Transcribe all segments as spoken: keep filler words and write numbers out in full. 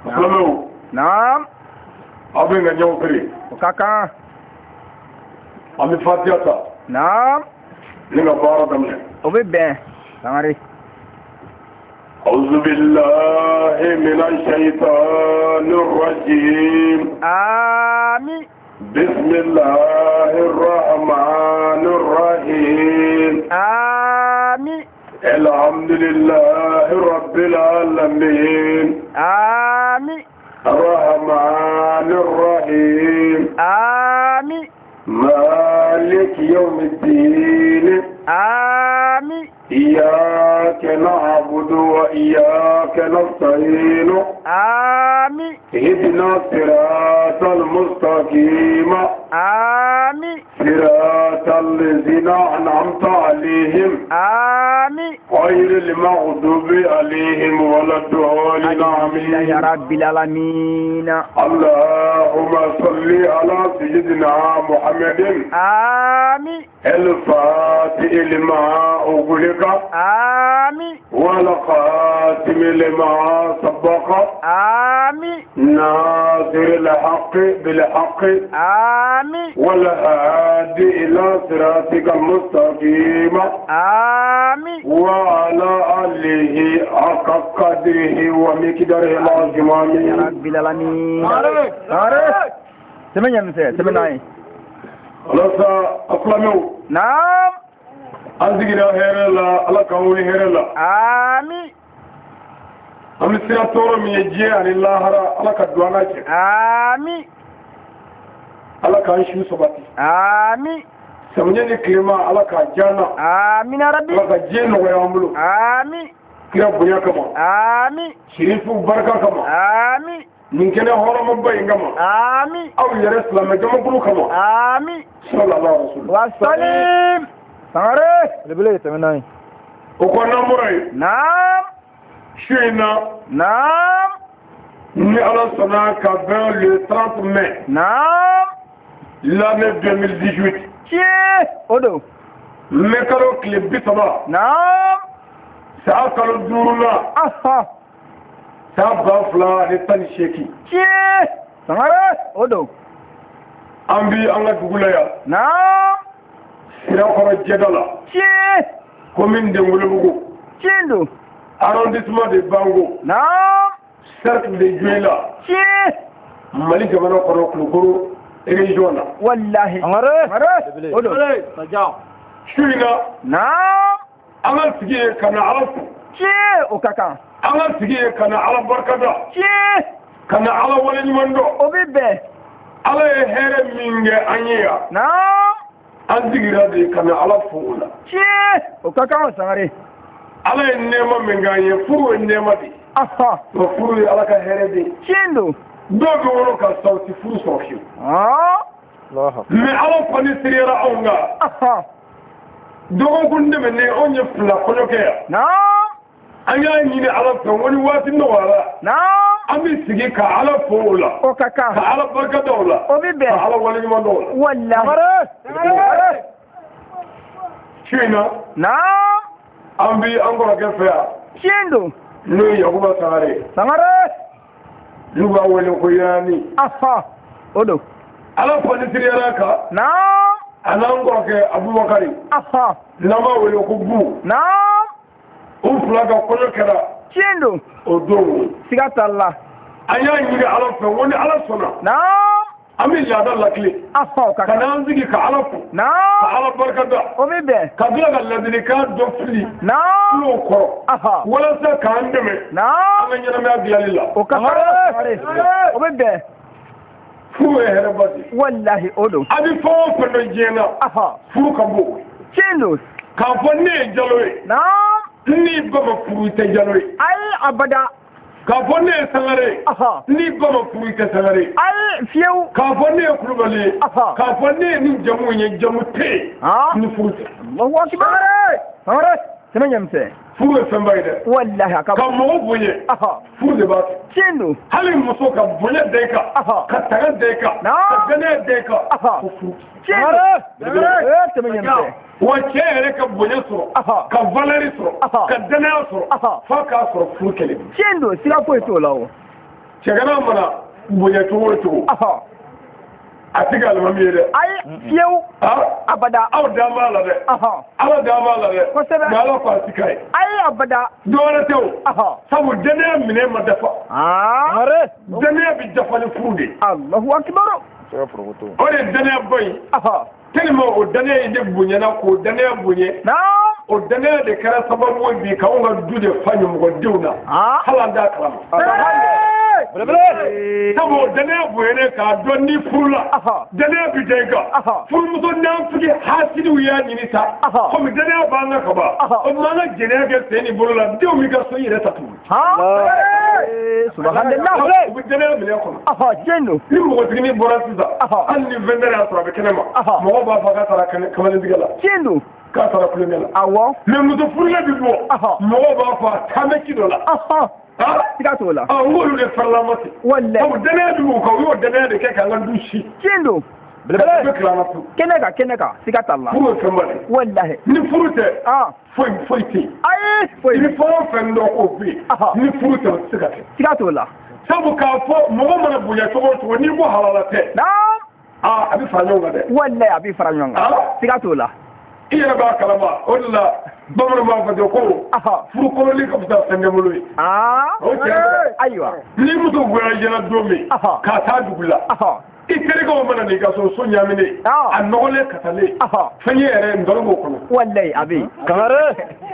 Hello. Naam. Abin ga nyaw kiri. Kaka. Ami Fatiata. Naam. Ni ga bara damne. Obe ben. Sangare. أعوذ بالله من الشيطان الرجيم. آمين. بسم الله الرحمن الرحيم. آمين. الحمد لله رب العالمين. آمين. الرحمن الرحيم. آمين. مالك يوم الدين. آمين. إياك نعبد وإياك نستعين. آمين. اهدنا الصراط المستقيم. آمين. صراط الذين أنعمت عليهم. آمين. غير المغضوب عليهم ولا الضالين. آمين يا رب العالمين. اللهم صل على سيدنا محمد. آمين. الفاتح لما أغلق. آمين. والخاتم لما سبق. آمين. ناصر الحق بالحق. آمين. والهادي إلى صراطك المستقيم. آمين. وعلى آله حق قدره ومقداره العظيم. يا رب العالمين. سمعنا مساء سمعنا. لسا أسلموا. نعم. أنزغنا هيرلا الله كوني هيرلا. آمين. أمي سيرتورو ميجي عن الله را الله كدوانا كي. آمين. الله كان شو سباتي. آمين. سمعني كلمة الله كجانا. آمين يا ربي. الله كجين وياملو. آمين. كيا بنيا كما. آمين. شريف بركة كما. آمين. نكنا هورا مبين كما. آمين. أو يرسل مجمع كلو كما. آمين. صلى الله عليه وسلم. وسلم. سارة. لبلي تمناي. وكنا مري. نعم. شينا. نعم. Ni Allah sonna qu'avant le trente mai. نعم. L'année deux mille dix-huit. Tiens. Odo. Mekaro klibi saba. نعم. Sa kalo duruna. Aha. Sa bafla ni tani sheki. Tiens. Sangare. Odo. Ambi anga dugulaya. نعم. Sira koro jedala. Tiens. Commune de Ngolobugu. Tiens. Arrondissement de Bango. نعم. Cercle de Djuela. Tiens. Mali jamana koro kulukuru région na. والله. Sangare. Sangare. Odo. Sajao. Shina. نعم. Anga sigi kana alafu. Tiens. Okaka. Anga sigi kana ala barkada. Tiens. Kana ala wali mando. Obibe. Ala here minge anya. نعم. Andigira de kana ala fuula. Tiens. Okaka sangare. Ala nema minganye furu nema di. Aha. To furu ala ka here de. Tiens. Dogo woro ka sauti furu sofiu. Ah. Allah. Me ala pani sirira onga. Aha. Dogo kunde me ne onye fula kono ke. نعم. Anya nyini ala to woni wati no wala. نعم. Ami sigi ka ala fuula. Ka Okaka. ala barka dawla. Obibe. Ka ala wali mando. والله. China. نعم. Ambi angora ke fa. Tiens. No yakuba sare. Sangare. Luba wele ko yani. Aha. Odo. Ala pani sirira ka. نعم. Anangora ke Abubakari. Aha. Nama wele ko bu. نعم. Uflaga kono kera. Tiens. Odo. Sigatalla. Anya nyini ala fe woni ala sona. نعم. Ami yada lakli. Aha. Okaka. Kana nzigi ka ala fu. Ka نعم. ala barkada. Obibe. Kabila ga ladini ka do fili. نعم. Lo ko. Aha. Wala sa ka ndeme. نعم. Anga nyana me abialila. Okaka. Sangare. Obibe. Fu e herbati. والله. Odo. Abi fo fo no jena. Aha. Fu ka bo. Tiens. Ka fo ne jaloy. نعم. Ni bama fu te jaloy. أي أبدا. Ka fo ne sangare. Aha. Ni bama fu te sangare. أي فيو. Ka fo ne kulubali. Aha. Ka fo ne ni jamu nye jamu te. ها. Ni furute. الله أكبر. سمعت. سمعني مساء. Furu fe mbayde. والله أكبر. Ka mo bonye. أها. Furu de ba. Tiens. Hali muso ka bonye de ka. Aha. Ka taga de ka. نعم. Ka gane de ka. Aha. Ko furu. Tiens. إيه سمعني مساء. Wa cɛ yɛrɛ ka bonye sɔrɔ. Aha. Ka valeur sɔrɔ. Aha. Ka danaya sɔrɔ. Aha. F'a k'a sɔrɔ furu kelen. Tiens. Sira foyi t'o la o. cɛgana mana bonya cogo o cogo aha a tɛ ka alimami ye dɛ ayi fiyewu abada aw da b'a la dɛ ala da b'a la dɛ kosɛbɛ mais ala ko a ti k'a ye ayi abada dɔwɛrɛ tɛ o sabu danaya minɛ ma dafa danaya bɛ dafa ni furu de Allahu akbar o de ye danaya ba in tellement o danaya in de bonyana k'o danaya bonye o danaya de kɛra sababu ye bi k'anw ka du de fa ɲɔmɔgɔdenw na hali an t'a kalama sabu o danaya bonyana k'a dɔn ni furu la danaya bi da i kan furumuso naafigi hasidiw y'a ɲini sa komi danaya b'an na ka ban o tuma an ka jɛnɛya kɛ sen ni bolo la denw b'i ka so i yɛrɛ ta tugun subhanallah u bɛ danaya minɛ kɔnɔ tiɲɛ don ni mɔgɔtigini bɔra sisan hali ni vendeur y'a sɔrɔ a bɛ kɛnɛ ma mɔgɔw b'a fɔ k'a taara kamalentigɛ la tiɲɛ don k'a taara kulonkɛ la awɔ mais muso furulen bi bɔ mɔgɔw b'a fɔ a taamɛ ci dɔ la siga t'o la n k'olu de farala ma ten walayi sabu danaya bi b'u kan u y'o danaya de kɛ k'an ka du si tiɲɛ don bɛ tilala tu kɛnɛ kan kɛnɛ kan siga t'a la furu ye fɛn ba de walayi ni furu tɛ foyi foyi tɛ yen ayi i foyi ni fɛn o fɛn dɔn k'o bɛ yen ni furu tɛ o tɛ se ka kɛ siga t'o la sabu k'a fɔ mɔgɔ mana bonya cogo o cogo n'i ko halala tɛ aa a bɛ fara ɲɔgɔn kan dɛ walayi a bɛ fara ɲɔgɔn kan siga t'o la i yɛrɛ b'a kalama o de la bamananw b'a fɔ ten ko furu kɔnɔli ka fisa fɛn kɛ bolo ye o tiɲɛ ayiwa ni muso voyagera don min k'a taa dugu la i terikɛw mana n'i ka so so ɲaaminen a nɔgɔlen kasalen fɛn ye yɛrɛ nkalon b'o kɔnɔ walayi a bɛ yen kangare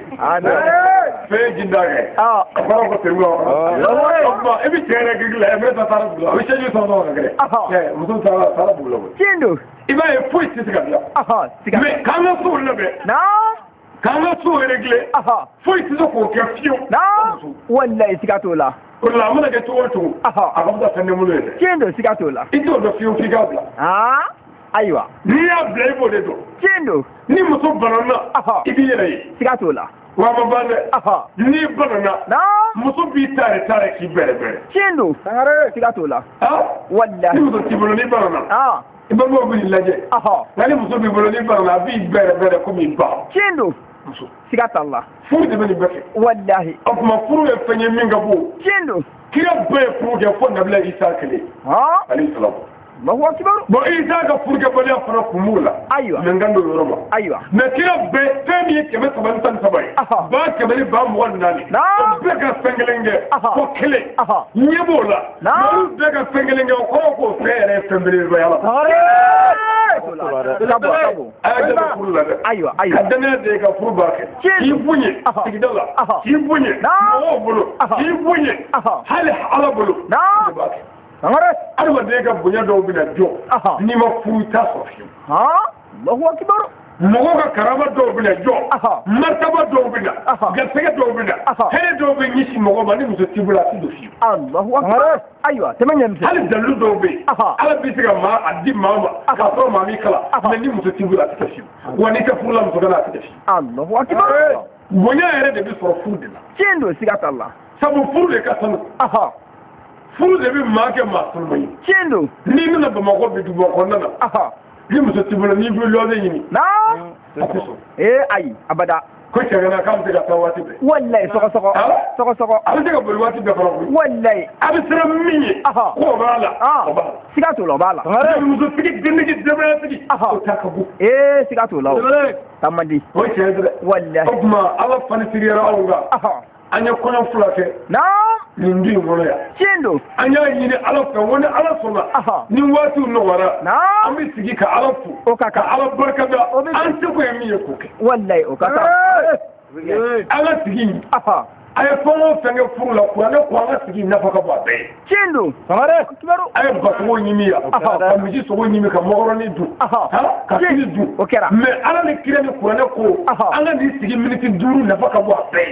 fɛn ye jinda kɛ a fɔra ko terimu o tuma i bɛ cɛ yɛrɛ gigi la ɛ mɛ ta taara dugu la o bɛ sɛji sɔrɔ sɔrɔ ka gɛrɛ muso taara taara dugu la tiɲɛ don i b'a ye foyi tɛ se ka dilan mais k'an ka sow labɛn k'an ka sow réglé foyi tɛ se k'o kɛ fiyewu walayi siga t'o la o la a mana kɛ cogo o cogo a ka fisa fɛn den bolo ye dɛ tiɲɛ don siga t'o la i t'o dɔn fiyewu f'i k'a bila ayiwa n'i y'a bila i b'o de dɔn tiɲɛ don ni muso banana i b'i yɛrɛ ye siga t'o la wa a ma ban dɛ n'i banana muso b'i taare taare k'i bɛrɛ bɛrɛ tiɲɛ don siga t'o la walayi ni muso t'i bolo n'i banana i balimaw b'i lajɛ nka ni muso b'i bolo n'i banana a b'i bɛrɛ bɛrɛ komi i ba tiɲɛ don siga t'a la furu de bɛ nin bɛɛ kɛ walayi o tuma furu ye fɛn ye min ka bon tiɲɛ don kira bɛɛ ye furu kɛ fo nabila isa kelen alayhi salam Allahu akbar bon isa ka furukɛbaliya fana kun b'o la ayiwa mais n kan don yɔrɔ ma ayiwa mais kira bɛɛ fɛn min ye kɛmɛ saba ni tan ni saba ye ba kɛmɛ ni ba mugan ni naani o bɛɛ ka fɛn kelen kɛ fo kelen ɲɛ b'o la mais olu bɛɛ ka fɛn kelen kɛ o kɔrɔ k'o fɛn yɛrɛ ye fɛn belebeleba la a y'a jaabi furu la dɛ ayiwa ayiwa ka danaya de ka furu b'a kɛ k'i bonya sigida la k'i bonya mɔgɔw bolo k'i bonya hali ala bolo de b'a kɛ adamaden ka bonya dɔw bɛna jɔ n'i ma furu i t'a sɔrɔ fiyewu Allahu akbar mɔgɔw ka karama dɔw bɛna jɔ martaba dɔw bɛna garisɛgɛ dɔw bɛna hɛrɛ dɔw bɛ ɲɛsin mɔgɔ ma ni muso t'i bolo a tɛ don fiyewu Allahu akbar ayiwa tɛmɛ ɲɛmisɛn hali dalilu dɔw bɛ yen ala bɛ se ka maa a di maa ma k'a sɔrɔ maa min kala mais ni muso t'i bolo a tɛ kɛ fiyewu wa n'i tɛ furu la muso kana a tɛ kɛ fiyewu Allahu akbar bonya yɛrɛ de bɛ sɔrɔ furu de la tiɲɛ don siga t'a la sabu furu de ka sanu furu de bɛ maa kɛ maa sanuma ye tiɲɛ don n'i bɛna bamakɔ bi duguba kɔnɔna na ni muso t'i bolo n'i bɛ lɔɔre ɲini a tɛ sɔn ee ayi abada ko cɛgana k'a bɛ se ka taa waati bɛɛ walayi sɔgɔsɔgɔ sɔgɔsɔgɔ a bɛ se ka boli waati bɛɛ fana koyi walayi a bɛ siran min ye k'o b'a la o b'a la siga t'o la o b'a la musotigi dentigi denbayatigi o t'a ka bon ee siga t'o la o taa man di o ye tiɲɛ ye dɛ walayi o tuma ala fani sigiyara anw kan an ye kɔɲɔ fila kɛ nin du in kɔnɔ yan tiɲɛ don an y'a ɲini ala fɛ ko ni ala sɔnna ni waatiw nɔgɔyara an bɛ sigi ka ala fo o ka kan ka ala barikada an seko ye min ye k'o kɛ walayi o ka kan an ka sigi a ye fɛn o fɛn kɛ furu la kuranɛ ko an ka sigi nafa ka bon a bɛɛ ye tiɲɛ don a ye basogo ɲimi yan ka misi sogo ɲimi ka makɔrɔni dun ka kini dun o kɛra mais ala ni kira ni kuranɛ ko an ka nin sigi miniti duuru nafa ka bon a bɛɛ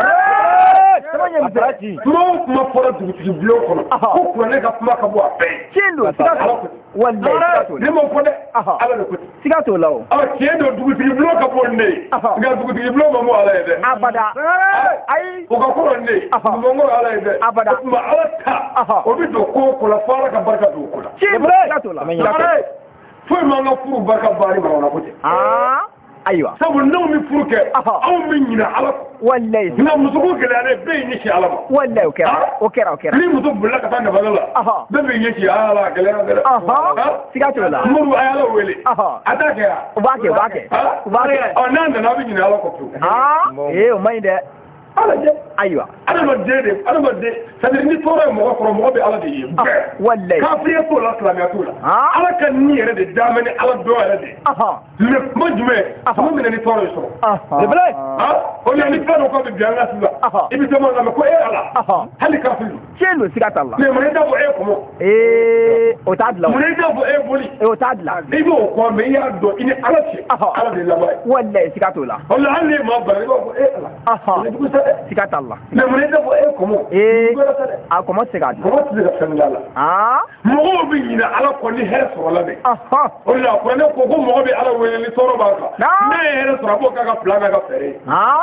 ye kuma o kuma fɔra dugutigi bulon kɔnɔ ko kuranɛ ka kuma ka bon a bɛɛ ye tiɲɛ don siga t'o la ne m'o fɔ dɛ ala de ko ten siga t'o la o tiɲɛ don dugutigi bulon ka bon ne ye nka dugutigi bulon ma bon ala ye dɛ abada ayi o ka kɔrɔ ne ye mɔgɔ ala ye dɛ abada o tuma ala ta o bɛ don ko o ko la fo ala ka barika don o ko la tiɲɛ don siga t'o la foyi m'an ka furu barika ban ni maramana ko tɛ ayiwa sabu n'aw mi furu kɛ aw mi ɲina ala wallahi nka muso ko gɛlɛyalen bɛɛ y'i ɲɛsin ala ma wallahi o kɛra o kɛra o kɛra ni muso bolila ka taa nafala la bɛɛ b'i ɲɛsin ala la gɛlɛya dɛ siga t'o la muru a y'ala wele a t'a kɛ yan u b'a kɛ u b'a kɛ u b'a kɛ ɔ n'a nana a bɛ ɲina ala kɔ pewu aa ee o man ɲi dɛ ala jɛ ayiwa adamaden de adamaden c'est-à-dire ni tɔɔrɔ ye mɔgɔ kɔrɔ mɔgɔ bɛ ala de ye bɛɛ wallahi kafiriya t'o la silamɛya t'o la ala ka ni yɛrɛ de daminɛ ni ala dɔn yɛrɛ de mais kuma jumɛn kuma minɛ ni tɔɔrɔ ye sɔrɔ lebele o la ni fɛn dɔ k'a bɛ bi an ka sisan i bɛ sɛbɛn kan mɛ ko e ala hali kafiri tiɲɛ don siga t'a la mais mun t'a fɔ e kɔmɔ ee o t'a dilan mun t'a fɔ e boli o t'a dilan i b'o kɔ mɛ i y'a dɔn i ni ala cɛ ala de laban ye wallahi siga t'o la o la hali ni maa bana i b'a fɔ e ala siga t'a la mais mun t'a fɔ e kɔmɔ ee a kɔmɔ tɛ se k'a dilan mɔgɔ tɛ se ka fɛn dilan a la mɔgɔw bɛ ɲinɛ ala kɔ ni hɛrɛ sɔrɔla de o la kuranɛ ko ko mɔgɔ bɛ ala wele ni tɔɔrɔ b'a kan n'a ye hɛrɛ sɔrɔ a b'o k'a ka fila n'a ka fɛɛrɛ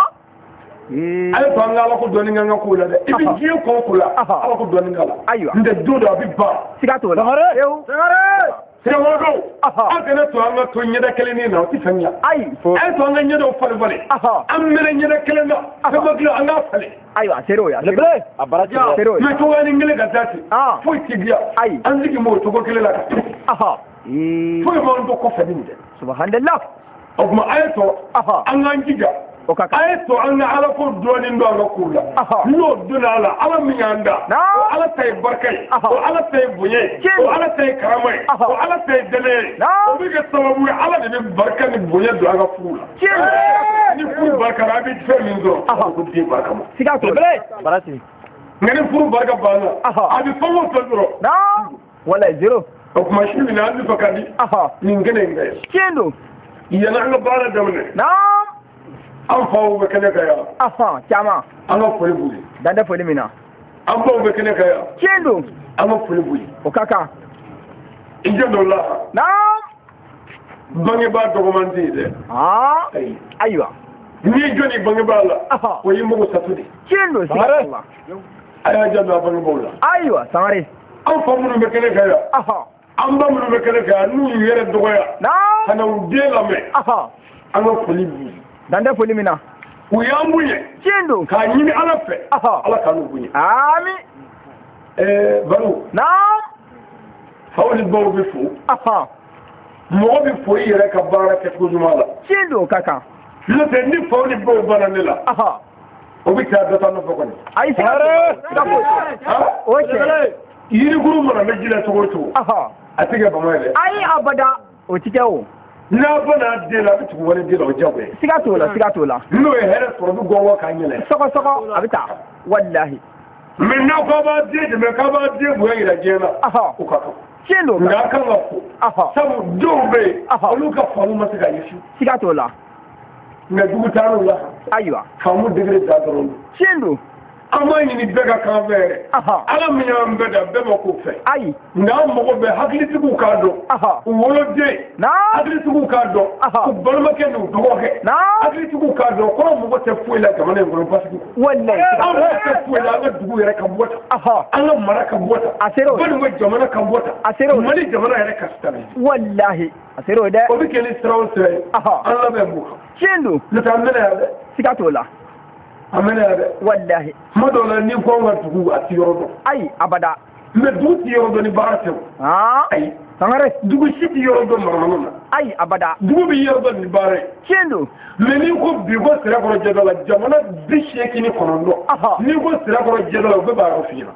ye a ye to an ka ala ko dɔɔni k'an ka ko la dɛ i bɛ diɲɛ kɔ ko la ala ko dɔɔni k'a la ayiwa n tɛ don dɔ a bɛ ban siga t'o la sɛgɛnwɔrɔkaw an kana to an ka to ɲɛda kelen na o tɛ fɛn ya ayi a ye to an ka ɲɛdaw falen falen an mɛnɛ ɲɛda kelen na fɛn ma dilan an k'a falen ayiwa seere o ya lebele a bara cɛ seere o ya mɛ cogoya ni kelen ka taa ten foyi tɛ diya ayi an sigi m'o cogo kelen la ka to foyi m'an to kɔfɛ nin dɛ subhanallah o tuma a ye to an k'an jija o ka kan a ye to an ka ala ko dɔɔni don an ka kow la n'o donna a la ala min y'an da o ala ta ye barika ye o ala ta ye bonya ye o ala ta ye karama ye o ala ta ye dɛmɛ ye o bɛ kɛ sababu ye ala de bɛ barika ni bonya don an ka furu la ni furu barikara a bɛ fɛn min sɔrɔ a ko den barika ma siga t'o la barasi nka ni furu barika banna a bɛ fɛn o fɛn sɔrɔ wala zero o tuma su min na an bɛ fɛ ka di nin kɛnɛ in ka ye tiɲɛ don yanni an ka baara daminɛ an faw bɛ kɛnɛ ka yan ahan caman an ka foli b'u ye dan tɛ foli min na an baw bɛ kɛnɛ ka yan tiɲɛ don an ka foli b'u ye o ka kan i jɛ dɔ la bangebaa dɔgɔman tɛ yen dɛ ayi ayiwa n'i ye jɔnni bangebaa la o y'i mago satu de tiɲɛ don siga t'o la a y'a janto a bangebaaw la ayiwa sangare an fa minnu bɛ kɛnɛ ka yan an ba minnu bɛ kɛnɛ ka yan n'u y'u yɛrɛ dɔgɔya ka na u den lamɛn an ka foli b'u ye dan tɛ foli min na u y'an bonya tiɲɛ don k'a ɲini ala fɛ ala k'an n'u bonya ami ɛɛ baro faw ni baw bɛ fo mɔgɔ bɛ fo i yɛrɛ ka baara kɛcogo ɲuman la tiɲɛ don o ka kan n'o tɛ ni faw ni baw banna ne la o bɛ taa dɔ ta nɔfɛ kɔni ayi siga t'o la o cɛ yirikuru mana bɛ ji la cogo o cogo a tɛ kɛ bama ye dɛ ayi abada o ti kɛ o n'a bana den la a bɛ tugu wani den la o jago ye siga t'o la siga t'o la n'o ye hɛrɛ sɔrɔ bɛ gɔngɔ k'a ɲɛnɛ sɔgɔsɔgɔ a bɛ taa walahi mɛ n'a ko a b'a den dɛmɛ k'a b'a den bonya yira diɲɛ na o ka kan tiɲɛ don nka a kan ka fo sabu denw bɛ yen olu ka faamu ma se ka ɲɛsin siga t'o la nka dugu taar'u la ayiwa faamu degere da dɔrɔn tiɲɛ don an b'a ɲini bɛɛ ka kan fɛ yɛrɛ ala min y'an bɛɛ da bɛɛ ma k'o fɛ ayi nka an mago bɛ hakilitigiw k'a dɔn u woloden hakilitigiw k'a dɔn u balimakɛ n'u dɔgɔkɛ hakilitigiw k'a dɔn kɔrɔ mɔgɔ tɛ foyi la jamana in kɔnɔ basigi wallahi an mɔgɔ tɛ foyi la an ka dugu yɛrɛ ka bɔ tan an ka mara ka bɔ tan a sera o balinko jamana ka bɔ a sera o tan mali jamana yɛrɛ ka stabiliser wallahi a sera o dɛ o bɛ kɛ ni sira o sira ye an labɛn b'u kan tiɲɛ don n'o tɛ an mɛna yan dɛ siga t'o la a mɛna yan dɛ wallahi kuma dɔw la ni ko an ka dugu a ti yɔrɔ dɔn ayi abada mɛ dugu ti yɔrɔ dɔn ni baara tɛ o ayi sangare dugu si ti yɔrɔ dɔn maramana na ayi abada dugu bɛ yɔrɔ dɔn ni baara ye tiɲɛ don mɛ n'i ko bi ko sirakɔrɔ jɛdɔ la jamana bi seegin ni kɔnɔntɔn n'i ko sirakɔrɔ jɛdɔ la u bɛ b'a yɔrɔ f'i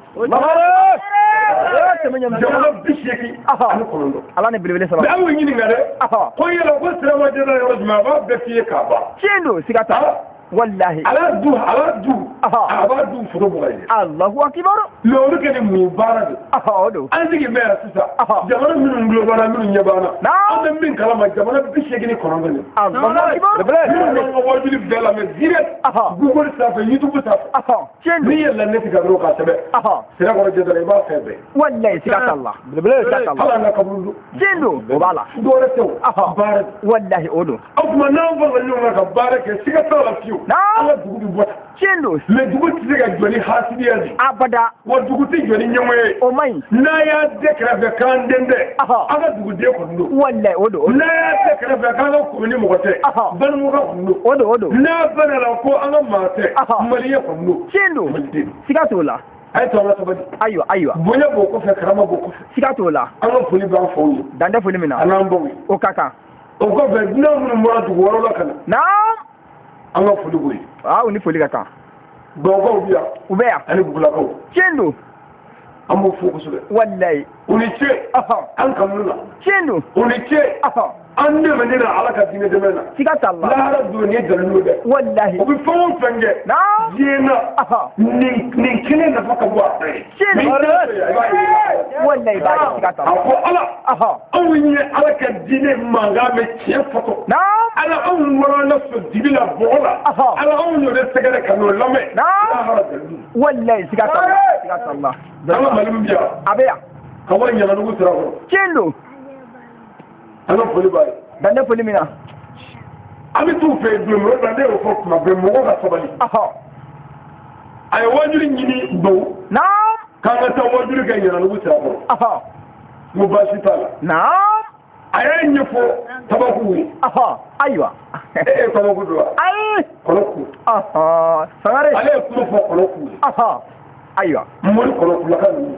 ɲɛna jamana bi seegin ani kɔnɔntɔn ala ni belebele saba mɛ an y'o ɲininka dɛ ko yala ko sirakɔrɔ jɛdɔ yɔrɔ jumɛn a b'a bɛɛ f'i ye k'a ban tiɲɛ don siga t'a wallahi ala du ala du a b'a du foto bɔ ye Allahu akbar mɛ olu kɛ ni mun baara de o don an sigi bɛ yan sisan jamana minnu tulo b'an na minnu ɲɛ b'an na an bɛ min kalama jamana bi seegin ni kɔnɔntɔn de Allahu akbar minnu b'an ka wajuli bɛɛ lamɛn direct Google sanfɛ YouTube sanfɛ n'i ye laɲini tigɛ dɔrɔn k'a sɛbɛn sirakɔrɔ jɛdɔ la i b'a fɛn bɛɛ wallahi siga t'a la belebele siga t'a la hali an ka kaburu don tiɲɛ don o b'a la dɔwɛrɛ tɛ o baara wallahi o don o tuma n'an farala ɲɔgɔn kan ka baara kɛ siga t'a la fiyewu an ka dugu bɛ bɔ tiɲɛ don mais dugu tɛ se ka jɔ ni hasidiya de abada wa dugu tɛ jɔ ni ɲɔgɔn ye o man ɲi n'a y'a de kɛrɛfɛ k'an den tɛ an ka duguden kɔni don wallahi o don n'a y'a de kɛrɛfɛ k'an ka komini mɔgɔ tɛ balimamuka kɔni don o don o don n'a bɛnna la ko an ka maa tɛ maliyɛn kɔni don tiɲɛ don siga t'o la a ye to an ka sabali ayiwa ayiwa bonya b'o kɔfɛ karama b'o kɔfɛ siga t'o la an ka foli b'an faw ye dan tɛ foli min na a n'an baw ye o ka kan o kɔfɛ dunan minnu bɔra dugu wɔɔrɔ la ka na naam an ka foli b'o ye aa u ni foli ka kan Bawokaw bi yan u bɛ yan ani Bugulakaw tiɲɛ don an b'u fo kosɛbɛ wallahi u ni ce an kanu na tiɲɛ don u ni ce an dɛmɛ ne na Ala ka diinɛ dɛmɛ na siga t'a la lahara don ni ye dalilu dɛ wallahi u bɛ fɛn o fɛn kɛ naam diɲɛ na nin nin kelen nafa ka bon a bɛɛ ye tiɲɛ don wallahi b'a ye siga t'a la a ko Ala anw ye Ala ka diinɛ mankan mɛn tiɲɛ fɔtɔ naam Ala anw wolola sɔn dibi la bɔgɔ la Ala anw y'o de sɛgɛrɛ ka n'o lamɛn lahara dalilu wallahi siga t'a la siga t'a la an ka Mali min bi yan a bɛ yan ka bɔ Ɲanadugu sira kɔrɔ tiɲɛ don an ka foli b'a ye dan tɛ foli min na an bɛ t'u fɛ yen don min o la ne y'o fɔ tuma bɛɛ mɔgɔw ka sabali a ye wajuli ɲini Baw naam k'an ka taa wajuli kɛ Ɲanadugu sira kɔrɔ n ko baasi t'a la naam a y'a ɲɛfɔ Tabaku ye ayiwa e ye Tabaku don wa ayi Kɔnɔku Sangare ale ye kuma fɔ Kɔnɔku ye ayiwa Mori Kɔnɔkulaka ninnu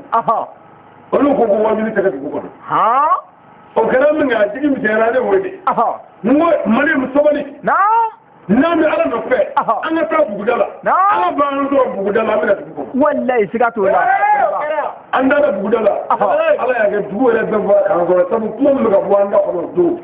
olu ko ko wajuli tɛ kɛ dugu kɔnɔ o kɛra min kɛ a jigi misɛnyara ne wele n ko Mali mu sabali n'an bɛ Ala nɔfɛ an ka taa buguda la Ala b'an sɔrɔ buguda la an bɛna dugu kɔnɔ wallahi siga t'o la an taara buguda la Ala y'a kɛ dugu yɛrɛ bɛɛ bɔra k'an sɔrɔ sabu kuma min bɛ ka bɔ an da kɔnɔ o don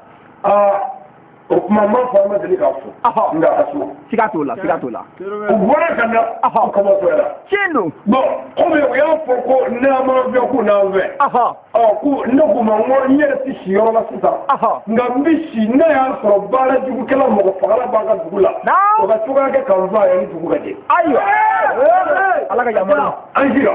aa o kuma n m'a fɔ an ma deli k'a fɔ nka a so siga t'o la siga t'o la u bɔra ka na u kama sɔrɔ tiɲɛ don bon komi u y'a fɔ ko n'an m'an fɛ k'u n'an fɛ ɔ ko ne k'u ma n ko n yɛrɛ tɛ si yɔrɔ la sisan nka n bɛ si ne y'a sɔrɔ baara jugukɛla mɔgɔ fagala b'an ka dugu la o ka cogoya kɛ k'an fa yanni dugu ka jɛ ayiwa Ala ka yamaru an sira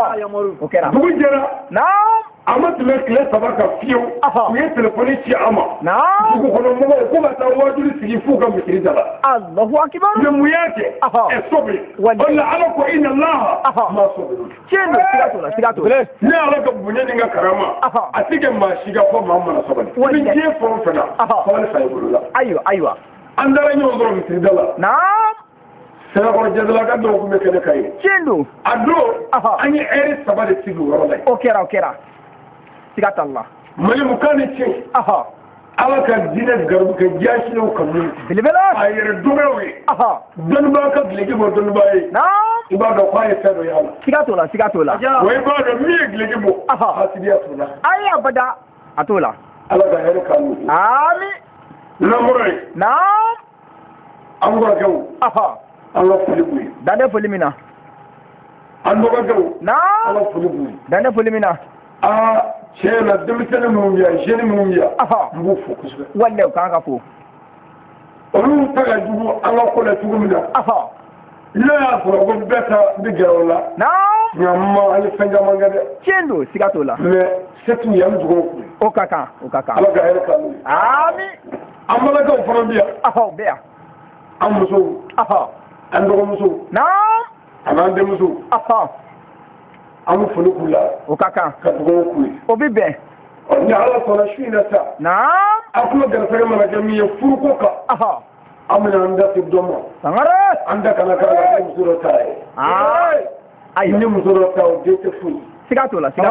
o kɛra dugu jɛra naam a ma tɛmɛ tile saba kan fiyewu u ye telefɔni ci an ma naam dugu kɔnɔ mɔgɔw ko ka taa wajuli sigi f'u ka misiri da la Allahu akibar mais mun y'a kɛ ɛ sobiri o la Ala ko inna Allaha ma sobiri tiɲɛ don siga t'o la siga t'o la ne Ala ka bonya ni ka karama a tɛ kɛ maa si ka fɔ maa mana sabali i bɛ diɲɛ fɛn o fɛn na sabali sa i bolo la ayiwa ayiwa an taara ɲɔgɔn sɔrɔ misiri da la naam Sɛnɛkɔrɔ jɛndalaka dɔw tun bɛ kɛnɛ kan ye tiɲɛ don a don an ye heure saba de sigi o yɔrɔ la o kɛra o kɛra siga t'a la Malimukan ni tiɲɛ Ala ka diinɛ garibu kɛ jaasiw kanu belebele a yɛrɛ dɔgɔyaw ye dɔnnibaa ka gileki bɔ dɔnnibaa ye i b'a dɔn k'a ye fɛn dɔ y'a la siga t'o la siga t'o la wa i b'a dɔn min ye gileki bɔ hasidiya t'o la ayi abada a t'o la Ala ka hɛrɛ k'an n'u ye ami n'an bɔra yen naam an kɔrɔkɛw an ka foli b'u ye dan tɛ foli min na an dɔgɔkɛw naam an ka foli b'u ye dan tɛ foli min na aa tiɲɛ na denmisɛnnin minnu bɛ yan jeune minnu bɛ yan n b'u fo kosɛbɛ wallahi o kan ka fo olu ta ka jugu an ka ko la cogo min na n'a y'a sɔrɔ ko bɛɛ ta bɛ gɛrɛ o la nka ma an ye fɛn caman kɛ dɛ tiɲɛ don siga t'o la mais se t'u ye an bɛ dugawu k'u ye o ka kan o ka kan Ala ka hɛrɛ k'an n'u ye ami an balakaw fana bɛ yan o bɛ yan an musow an dɔgɔmusow naam a n'an denmusow an bɛ foli k'u la o ka kan ka dugawu k'u ye o bɛ bɛn ni Ala sɔnna su in na sa naam a tulo garisɛgɛ mana kɛ min ye furuko kan an bɛna an da se dɔ ma Sangare an da kana k'a la ni muso dɔ ta ye ayi ni muso dɔ ta o den tɛ foyi siga t'o la siga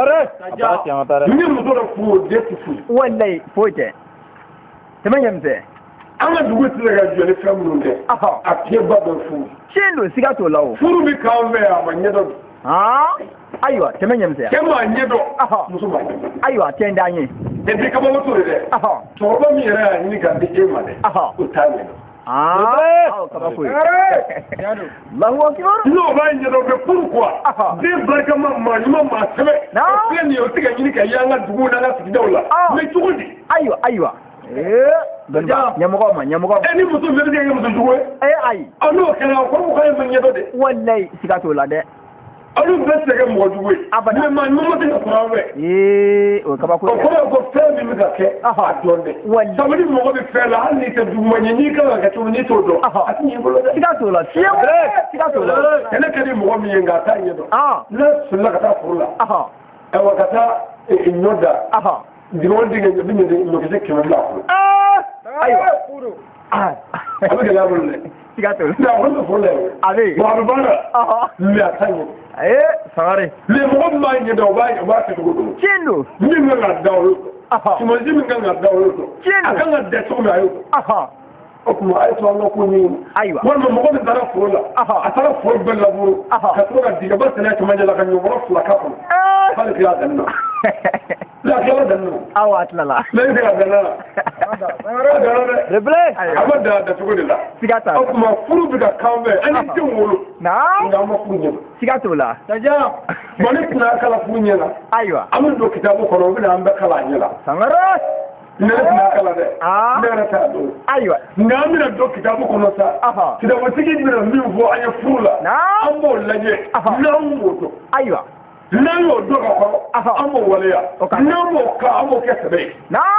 ni muso dɔ furu o den tɛ foyi wallahi foyi tɛ tɛmɛ ɲɛmisɛn an ka dugu tɛ se ka jɔ ni fɛn minnu tɛ a pieds-bas bɛ furu tiɲɛ don siga t'o la o furu bɛ k'an fɛ yan a ma ɲɛdɔn ayiwa tɛmɛ ɲɛmisɛn cɛ m'a ɲɛdɔn muso m'a ɲɛdɔn ayiwa tiɲɛ d'an ye et puis kabakoto de dɛ cɛkɔrɔba min yɛrɛ y'a ɲini k'a di e ma dɛ o t'a ɲɛdɔn aw kabako ye Allahu akbar n'o b'a ɲɛdɔn bɛ pourquoi den barikama maa ɲuman maa sɛbɛ o filɛ nin ye o tɛ ka ɲini ka ye an ka duguw n'an ka sigidaw la mais cogo di ayiwa ayiwa ɲɛmɔgɔ ma ɲɛmɔgɔ e ni muso bɛɛ bɛ kɛ muso jugu ye ee ayi n'o kɛra o kɔrɔ ko k'an ye fɛn ɲɛdɔn de wallahi siga t'o la dɛ alu bɛ sɛgɛ mɔgɔ jugu ye mais maa ɲuman tɛ ka sɔrɔ an fɛ ee o kabako o kɔrɔ ye ko fɛn min bɛ ka kɛ a dɔn dɛ sabu ni mɔgɔ bɛ fɛn la hali n'i tɛ duguma ɲɛ n'i kan ka kɛ cogo n'i t'o dɔn a ti ɲɛ i bolo dɛ siga t'o la fiyewu siga t'o la kɛlɛ ka di mɔgɔ min ye nka a t'a ɲɛ dɔn ne solila ka taa foro la ayiwa ka taa ɲɔ da digɔn digɛ ɲɔ bi ɲɔkisɛ kɛmɛ bila a kɔnɔ ayiwa a bɛ gɛlɛya bolo dɛ siga t'o la mais a kɔni bɛ foro la yɛrɛ a bɛ bon a bɛ baara mais a t'a ɲɛ ee sangare mais mɔgɔ min b'a ɲɛ dɔn o b'a o b'a kɛ cogo dɔn tiɲɛ don min kan ka da o y'o dɔn sumansi min kan ka da o y'o dɔn tiɲɛ don a kan ka dɛ cogo min a y'o dɔn o tuma a ye to an ka ko ɲɛɲini ayiwa walima mɔgɔ min taara foro la a taara foro bɛɛ laburu ka sɔrɔ ka digaba sɛnɛ cɛmancɛ la ka ɲɔgɔn fila k'a kɔnɔ k'ale tila danni na la kila danni na awɔ a tilala ne tɛ ka danni la a danna dɛ rebele a ma da dacogo de la siga t'a la o tuma furu bɛ ka kan bɛɛ an ye denw wolo nka an ma furu ɲɛ siga t'o la jaja bon ne tɛna kala furu ɲɛ la ayiwa an bɛ don kitabu kɔnɔ u bɛ na an bɛɛ kala a ɲɛ la sangare ne tɛna kala dɛ ne yɛrɛ t'a dɔn ayiwa nka an bɛna don kitabu kɔnɔ sa kitabutigi bɛna min fɔ an ye furu la an b'o lajɛ n'an b'o dɔn ayiwa n'an y'o dɔn ka kɔrɔ an b'o waleya n'an b'o kan an b'o kɛ sɛbɛn ye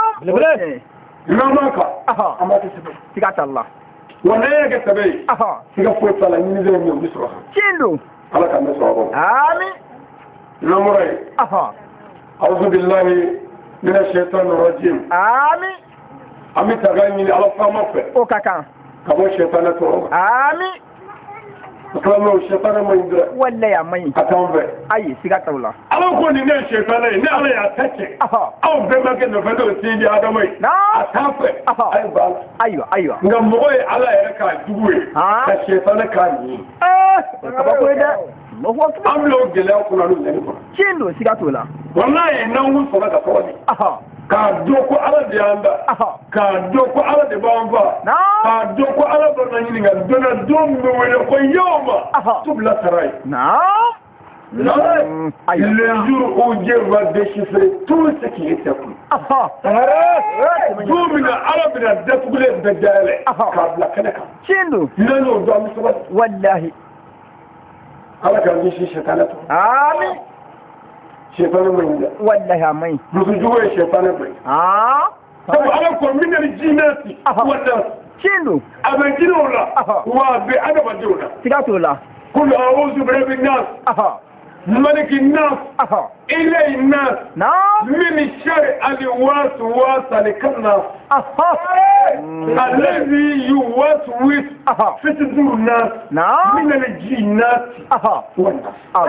n'an m'a kan an b'a kɛ sɛbɛn siga t'a la wa n'an y'a kɛ sɛbɛn ye siga foyi t'a la ɲinini bɛ min o bɛ sɔrɔ tiɲɛ don ala ka ne sɔrɔ ami n'an bɔra yen awuzu bilahi من الشيطان الرجيم آمين أمي تغني على فمك أو كاكا كم الشيطان تروح آمين كلامه الشيطان ما يدري ولا يا مي أتوم به أي سيجات ولا أنا أقول إن الشيطان إن على يأتي أو بما كنا بدو سيدي هذا مي أتافه أيوة أيوة أيوة نعموه على يركع جوي الشيطان كان آه كبابو ده am lo gele ko na lu ne ko chindo siga to la wallahi na ngun so ga ko ni aha ka do ko ala de anda aha ka do ko ala de bamba ka do ko ala do na ni ga do na do me wele ko yoma tubla saray na le jour où Dieu va déchiffrer tout ce qui est écrit aha do mina ala bi da defugule be dale ka bla kana ka chindo nano do am so wallahi ala ka ni shi shaytana to amin shaytana mai wallahi amin musu juwe shaytana bai ah sabu ala ko min al jinnati wala chindo aban jinola wa bi adaba jona tigato la kul a'udhu bi rabbin nas aha ملك الناس إلى الناس من الشر الوسواس الخناس الذي يوسوس في صدور الناس من الجنات والناس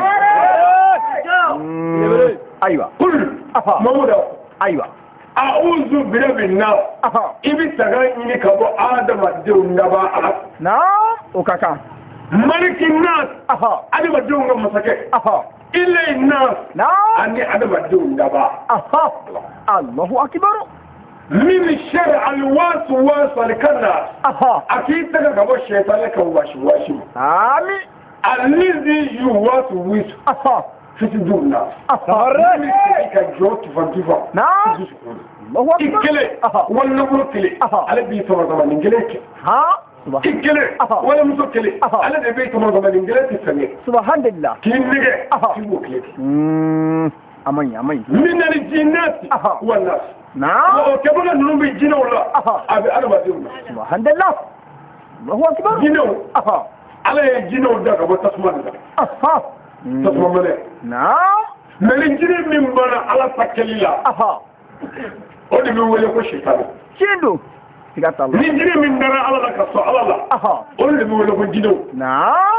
أيوة قل مولا أيوة أعوذ برب الناس إبي تغني كبو آدم الدون نبا نعم وكاكا ملك الناس أنا بدون مسكة إلا الناس أني أنا بدون دبا الله أكبر من الشر الوسواس الخناس أكيد تكبر الشيطان لك واش واش آمين الذي يوسوس في صدور الناس من سيك جوت فانتفا نعم الله أكبر إكلي والنبر كلي على بيت رمضان إنجليك ها إكلي ولا مسكلي على بيت رمضان إنجليك السميع سبحان الله كينجي كيبوكلي أمين أمين من الجنات والناس نعم وكبر النوم الجن ولا أبي أنا بديهم سبحان الله الله أكبر جنو على الجن وده كبر تسمع ده تسمع منه نعم من الجن من بنا على تكليلا أودي بيقول لك الشيطان شنو من الجن من بنا على لك على الله أودي بيقول لك الجن نعم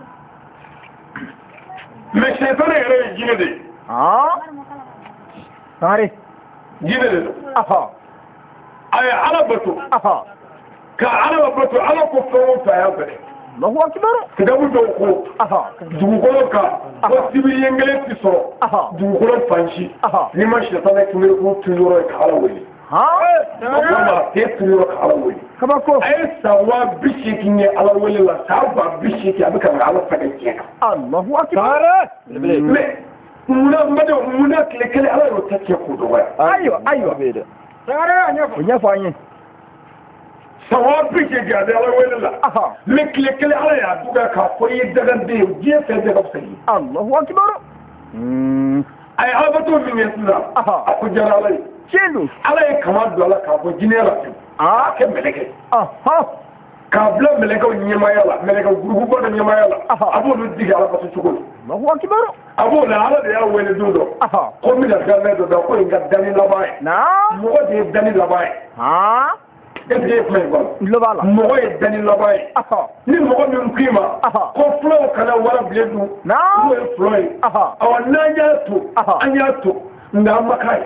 من الشيطان يرى الجن ده آه ساري جنة أها أي على بتو أها كعلى بتو على كفر فيابر الله أكبر كدابو دوكو أها دوكو كا وسيبي ينجلس بسوا أها دوكو فانشي أها لما شيطان يكملكو تنورو كعلى ولي ها وما تيتنورو كعلى ولي كما كو أي سوا بشيكني على ولي لا سوا بشيكي أبيك على فكيك الله أكبر muna mada muna kile kile ala yo take ko do waya ayo ayo beda sare anya ko nya fanyi sawabi ke ga da ala wele la me kile kile ala ya duga ka fo yi daga de je fe de ko sai Allahu akbar mm ay abato min yasna aku jara ala chendu ala e kama do ala ka fo jinela ah ke meleke aha ka bla meleke nyema yala meleke gurugu bo nyema yala abo lu diga ala ko suko Allahu akbar abo la ala de ya wele dudo aha ko mi da ga do da ko inga dani labai na mo de dani labai ha e de fle ko lo bala mo e dani labai aha ni mo ko mi kima ko flo kala wala bledu na mo e flo aha awon ya to anya to nda makai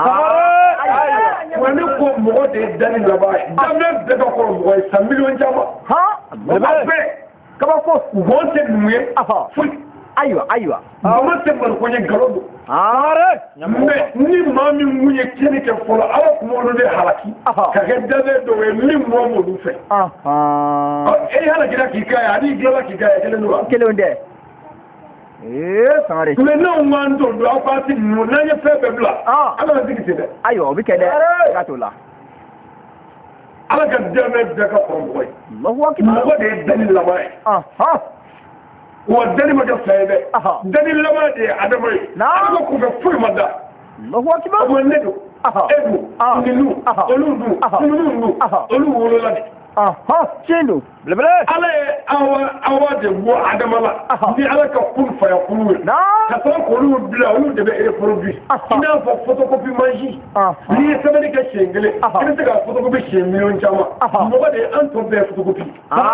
wani ko mɔgɔ de ye dani laban ye daminɛ bɛɛ ka kɔrɔ mɔgɔ ye san miliyɔn caman mɔgɔ bɛɛ kabako gɔn tɛ numu ye foyi ayiwa ayiwa gɔn tɛ mariko ye nkalon don mɛ ni maa min mun ye tiɲɛni kɛ fɔlɔ ala tun b'olu de halaki ka kɛ danbe dɔw ye min mɔ m'olu fɛ e halakira k'i ka ye ani dilanna k'i ka ye kelen don wa kelen tɛ ee sangare mais n'aw m'an to don aw parti ninnu n'an ye fɛn bɛɛ bila ala ka sigi ten dɛ ayiwa o bɛ kɛ dɛ ka t'o la ala ka danbe bɛɛ ka kɔrɔ mɔgɔ ye mɔgɔ de ye dani laban ye wa dani ma kɛ fila ye dɛ dani laban de ye adama ye ala ko kɔfɛ foyi ma da o ne don e dun ninnu olu dun ninnu dun olu wolola de chendu ala ye awa awa de bɔ adama la ni ala ka kun faya kulu ye ka sɔrɔ k'olu bila olu de bɛ reproduire i n'a fɔ photocopie machine n'i ye sɛbɛnni kɛ siɲɛ kelen i bɛ se ka photocopie siɲɛ miliyɔn caman mɔgɔ de ye an tɔ bɛɛ photocopie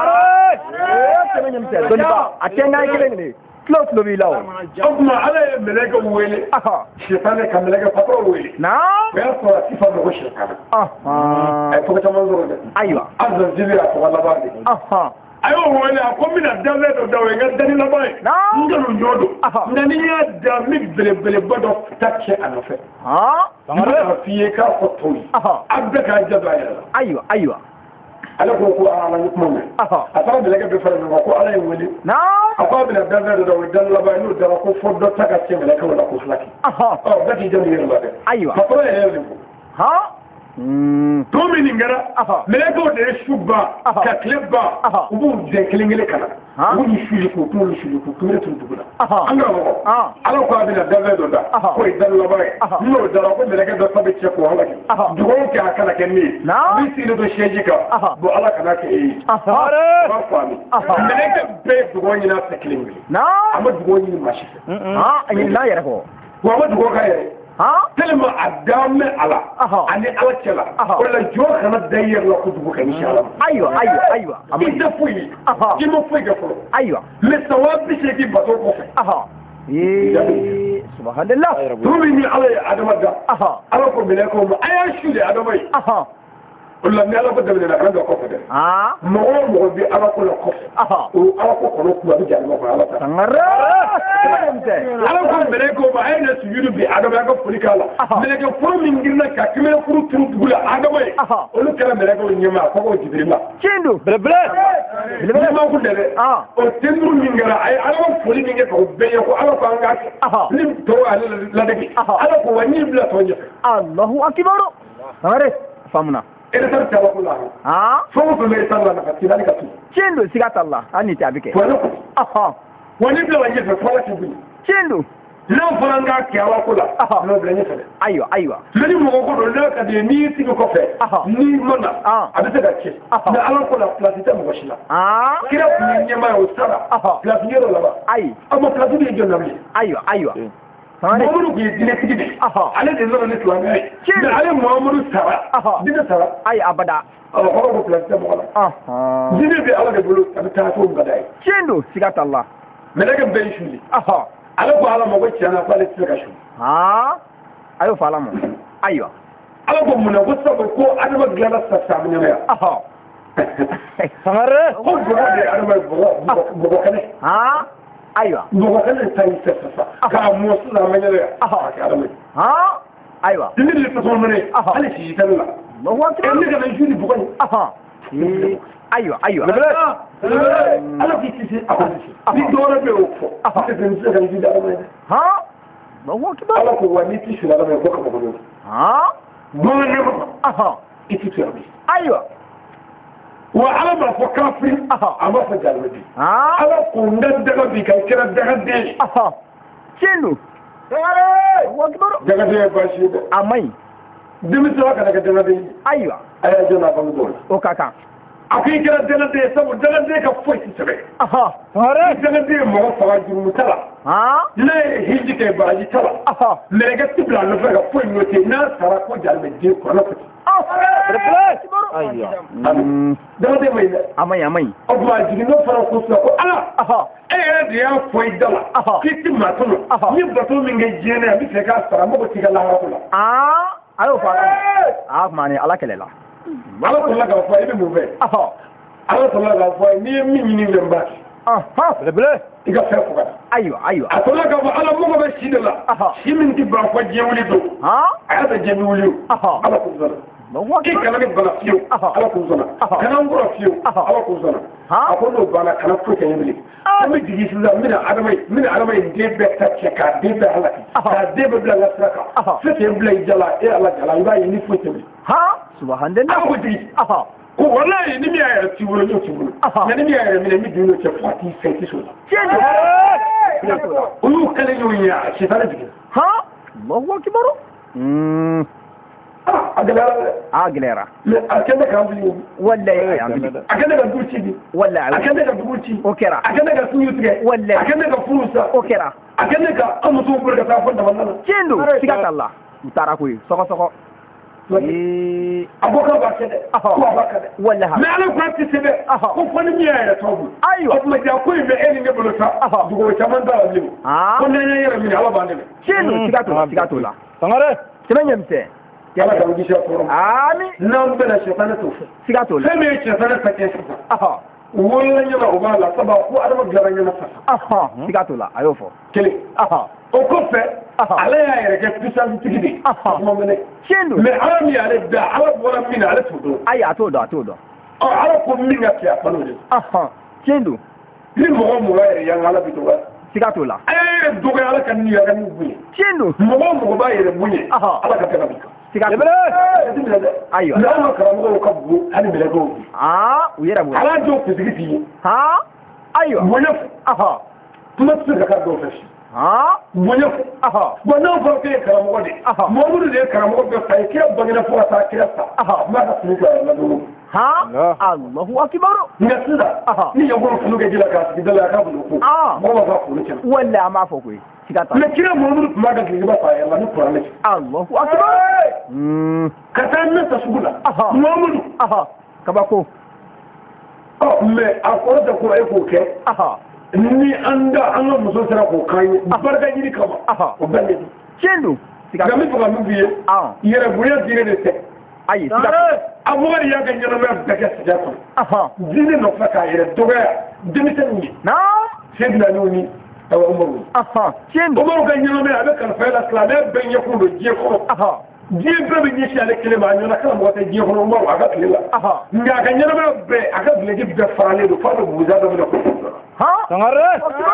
dɔnniba a tɛ n'a ye kelen de kilo kilo b'i la o o tuma ala ye mɛlɛkɛ wele sɛfan ka mɛlɛkɛ patron wele o y'a sɔrɔ a ti fa mɔgɔ sɛfan a ye tɔgɔ caman sɔrɔ dɛ ayiwa azan jiri a tɔgɔ laban de a y'o wele a ko n bɛna danfɛn dɔ da o ye n ka dani laban ye n kanu ɲɔ don nka n'i y'a da n bɛ belebeleba dɔ ta cɛ a nɔfɛ n bɛ k'a f'i ye k'a fɔ tɔw ye a bɛɛ k'a jɛ don a yɛrɛ la ayiwa ayiwa ale ko ko ala ni kuma mɛn a taara mɛlɛkɛ bɛɛ fara ɲɔgɔn kan ko ala ye wele a ko a bɛna danfɛn dɔ da o ye dani laban ye n'o dara ko fɔ dɔ ta ka cɛ mɛlɛkɛw la ko filaki ɔ bɛɛ k'i jɛ nin yɛrɛ la dɛ ayiwa patron yɛrɛ de fɔ to min nin kɛra mɛlɛkɛw de ye su ban ka tile ban u b'u dɛn kelen kelen ka na u b'u ni suli k'u kunkolo suli k'u kunbere turu dugu la an ka mɔgɔ ala ko a bɛna danfɛn dɔ da k'o ye dani laban ye n'o dara ko mɛlɛkɛ dɔ ta bɛ cɛ k'o halaki dugawu kɛ a kana kɛ ne ye n bɛ sigi don siège kan bon ala kana kɛ e ye i b'a faamu mɛlɛkɛ bɛɛ ye dugawu ɲini a fɛ kelen kelen a ma dugawu ɲini maa si fɛ a ɲini n'a yɛrɛ kɔ wa a ma dugawu k'a yɛrɛ tellement a daamɛ a la ani ala cɛ la o la jɔ kana da i yɛrɛ la kojugu ka ɲɛsin ala ma ayiwa ayiwa ayiwa i tɛ foyi ye i ma foyi kɛ fɔlɔ ayiwa mais san waa bi seegin bato kɔfɛ ee subhanallah tuma min ni ala ye adama da ala ko mɛlɛkɛw ma a y'a su de adama ye o la ni ala ko daminɛna kan dɔ kɔfɛ dɛ mɔgɔ o mɔgɔ bɛ ala ko la kɔfɛ o ala ko kɔnɔ kuma bɛ jaabi ma kɔnɔ ala ta ala ko mɛlɛkɛw ma a ye na sujudu bi adama a ka foli k'a la mɛlɛkɛ furu min girinna ka kɛmɛ furu turu dugu la adama ye olu kɛra mɛlɛkɛw ɲɛma a kɔgɔ jibiri la tiɲɛ don belebele belebele kun tɛ dɛ o tenduru min kɛra a ye ala ka foli min kɛ ka o bɛɛ ye ko ala ko an k'a kɛ ni tɔw y'ale ladege ala ko wa n'i bila tɔ ɲɛfɛ alahu akibaru sangare faamuna eretar taba ko la ha fo ko me sala na fatina ka tu cendo siga talla ani tabi ke aha woni bla wanje fe fala ti bu cendo no faranga ke awa ko la no bla ni fe aywa aywa leni mo ko do la ka de ni ti ko fe ni mona abita da ke na ala ko la place ta mo shila ah kira ku ni nyama o sara place ni ro la ba ay amma place ni jonna bi aywa aywa Muhammadu ku ye dinɛ tigi de ale de nana ni silamɛya ye mais ale Muhammadu sara dinɛ sara ayi abada ɔ hɔrɔn ko place tɛ mɔgɔ la dinɛ bɛ ala de bolo a bɛ taa cogo min ka d'a ye tiɲɛ don siga t'a la mɛlɛkɛ bɛɛ ye suli ale ko ala ma ko tiɲɛna ko ale tɛ se ka su a y'o fɔ ala ma ayiwa ala ko munna ko sabu ko adama dilanna sa saaminɛmaya sangare ko bɔgɔ de ye adama ye bɔgɔ bɔgɔ kɛnɛ ayiwa mɔgɔ kɛnɛ ta yi fɛ sisan k'a mɔ sisan ma ɲɛnɛ a kɛ adama ye ayiwa dimi de tasuma mɛnɛ hali sisi tɛ ne la ɛ ne kana juli bɔgɔ ye ayiwa ayiwa ala k'i kisi a ko kisi ni dɔwɛrɛ bɛ y'o fɔ a tɛ se ka juli adama ye dɛ ala ko wa n'i ti suli adama ye ko kaba kɔnɔ bamanan ma i ti tuya bi ayiwa wa ala ma fo kafiri ama fa jalmadi ala ko ndan daga bi kan kira daga de cinu daga de ba shi da amai dimi to ka daga daga de aywa aya jona ba mu o kaka akai kira daga de sabu daga de ka foi sebe aha hare daga de mo fa juru tala ha le hiji ke ba ji tala aha le ga tibla no fa foi no te na sara ko jalmadi ko na fa aywa daga de mai amai amai o ba jigi no fara ko ko ala aha eh de ya foi dala kiti matono ni bato min ga jene bi se ka sara mo ti ga la ha kula ah ayo fa ah mani ala kelela ala ko la ga fa ibe mo be aha ala ko la ga fa ni mi ni ni ba aha lebele iga fa ko ga aywa aywa atola ga ala mo ga shi dala shi min ti ba ko je wuli do ha ada je wuli ala ko zala ki kana ni bala fiyo ala ko zala kana ngoro fiyo ala ko zala ako no bana kana ko ke yimli ami digi sila mina adamai mina adamai de be ta ce ka de be ala ka de be bla la saka fete bla jala e ala jala iba yi ni fote ha subhanallah ako digi aha ko wallahi ni mi ayara ti wuro ni ti wuro na ni mi ayara mi mi dinu ce fati feti so cenu o yu kale yo ya ci tare digi ha Allahu akbar mm ah agalera agalera le akende ka ambi wallahi ambi akende ka durci bi wallahi akende ka durci okera akende ka sunyu tige wallahi akende ka furusa okera akende ka amutu burga ta fanda wannan cenu sigata Allah mutara koy soko soko eh aboka ba kede ko ba kede wallahi me ala ko ti sebe ko fani mi ya tobu ayo ko ma ja ko be eni ne buluta dugo chaman da limu ko ne ne yere mi ala ba ne cenu sigata sigata la sangare semenyemte yala ka ngisha ko ami nan bela shaytan to sigata la me shaytan ta ke aha wala nyama o ba la saba ko adama garanya na fa aha sigata la ayo fo kele aha o ko fe ala ya yere ke puissance tigidi mo mene cenu me ami ale da ala bora min ale to do aya to do to do o ala ko min ga ya pano de aha cenu ni mo mo ga yere yang ala bi to ga sigata la eh do ga ala kan ni ya kan ni cenu mo mo ba yere bunye ala ka ta bi sigata ayo na ma karamo ko bu ani bele go ah uyera bu ala jo fisigiti ha ayo bunye aha kuma su ka do fashi ha bunye aha wannan fa kai karamo de mo mu de karamo be fa ke bangina fa ta kira sa aha ma ka su ka na do ha Allahu akbar ni sida ni ya goro funu ga jila ka su dala ka bu ko mo ba fa ku ne walla ma fa ku sigata le kira mo mu kuma ga ba fa ya la ni ko ne Allahu akbar mm ka tan na ta sugula mo mu aha kabako oh me akoro da ko ai ko ke aha ni anda an ga muso sara ko kai barka jiri kama o bande chendu ga mi fuga mi biye ah yere buya dire de te ayi sigata amori ya ga nyama me daga sigata aha dine no faka yere doga dimi tan ni na sedna ni ni awa umaru aha chendu umaru ga nyama me abe kan fa la sala ben yakundo je ko aha je bebe ni shi ale kele ma nyona kala mo ta je ko umaru aga kele aha nga ga nyama be aga bilegi be farale do fa do buza do ko ha sangare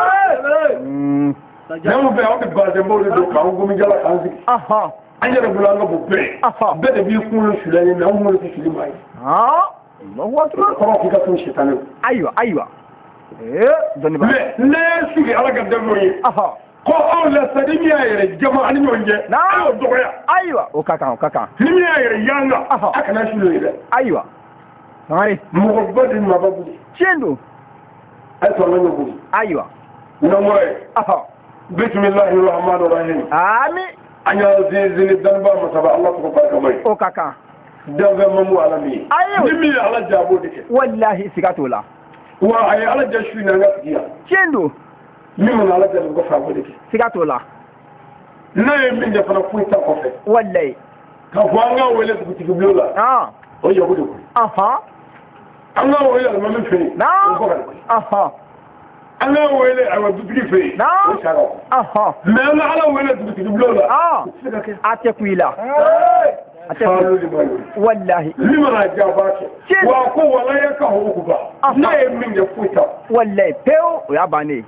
mm namu be awde baze mo do ka ngumi jala kanzi aha anyere bulanga bu be aha be de bi kunu shulani na mo ti shuli mai ha Allahu akbar ko ko ka tun shaytan aywa aywa eh doni ba me ne sugi ala ga demo yi aha ko on la sadimi ayere jama ani nyonje na ayo doya aywa o kaka o kaka ni ayere yanga aka na shulo ile aywa sangare mo bodin ma babu chendu ay to lañu bu aywa no moy aha bismillahir rahmanir rahim ami anya zizini danba masaba allah ko barka mai o kaka daga mamu alami ayo nimi ala jabo dike wallahi sigata la wa ay ala jashu na ngatiya chendu nimi ala jabo ko fa dike sigata la na min ja fana fuita ko fe wallahi ka fanga wele ku tigi blola ah o yo gudu aha anga wele ma min fini na aha anga wele awa dubli fe na aha me ala ala wele ku tigi blola ah ate kuila ate wallahi lima na jabake wa ko wala ya ka ho ku ba na min ja fuita wallahi peo ya bane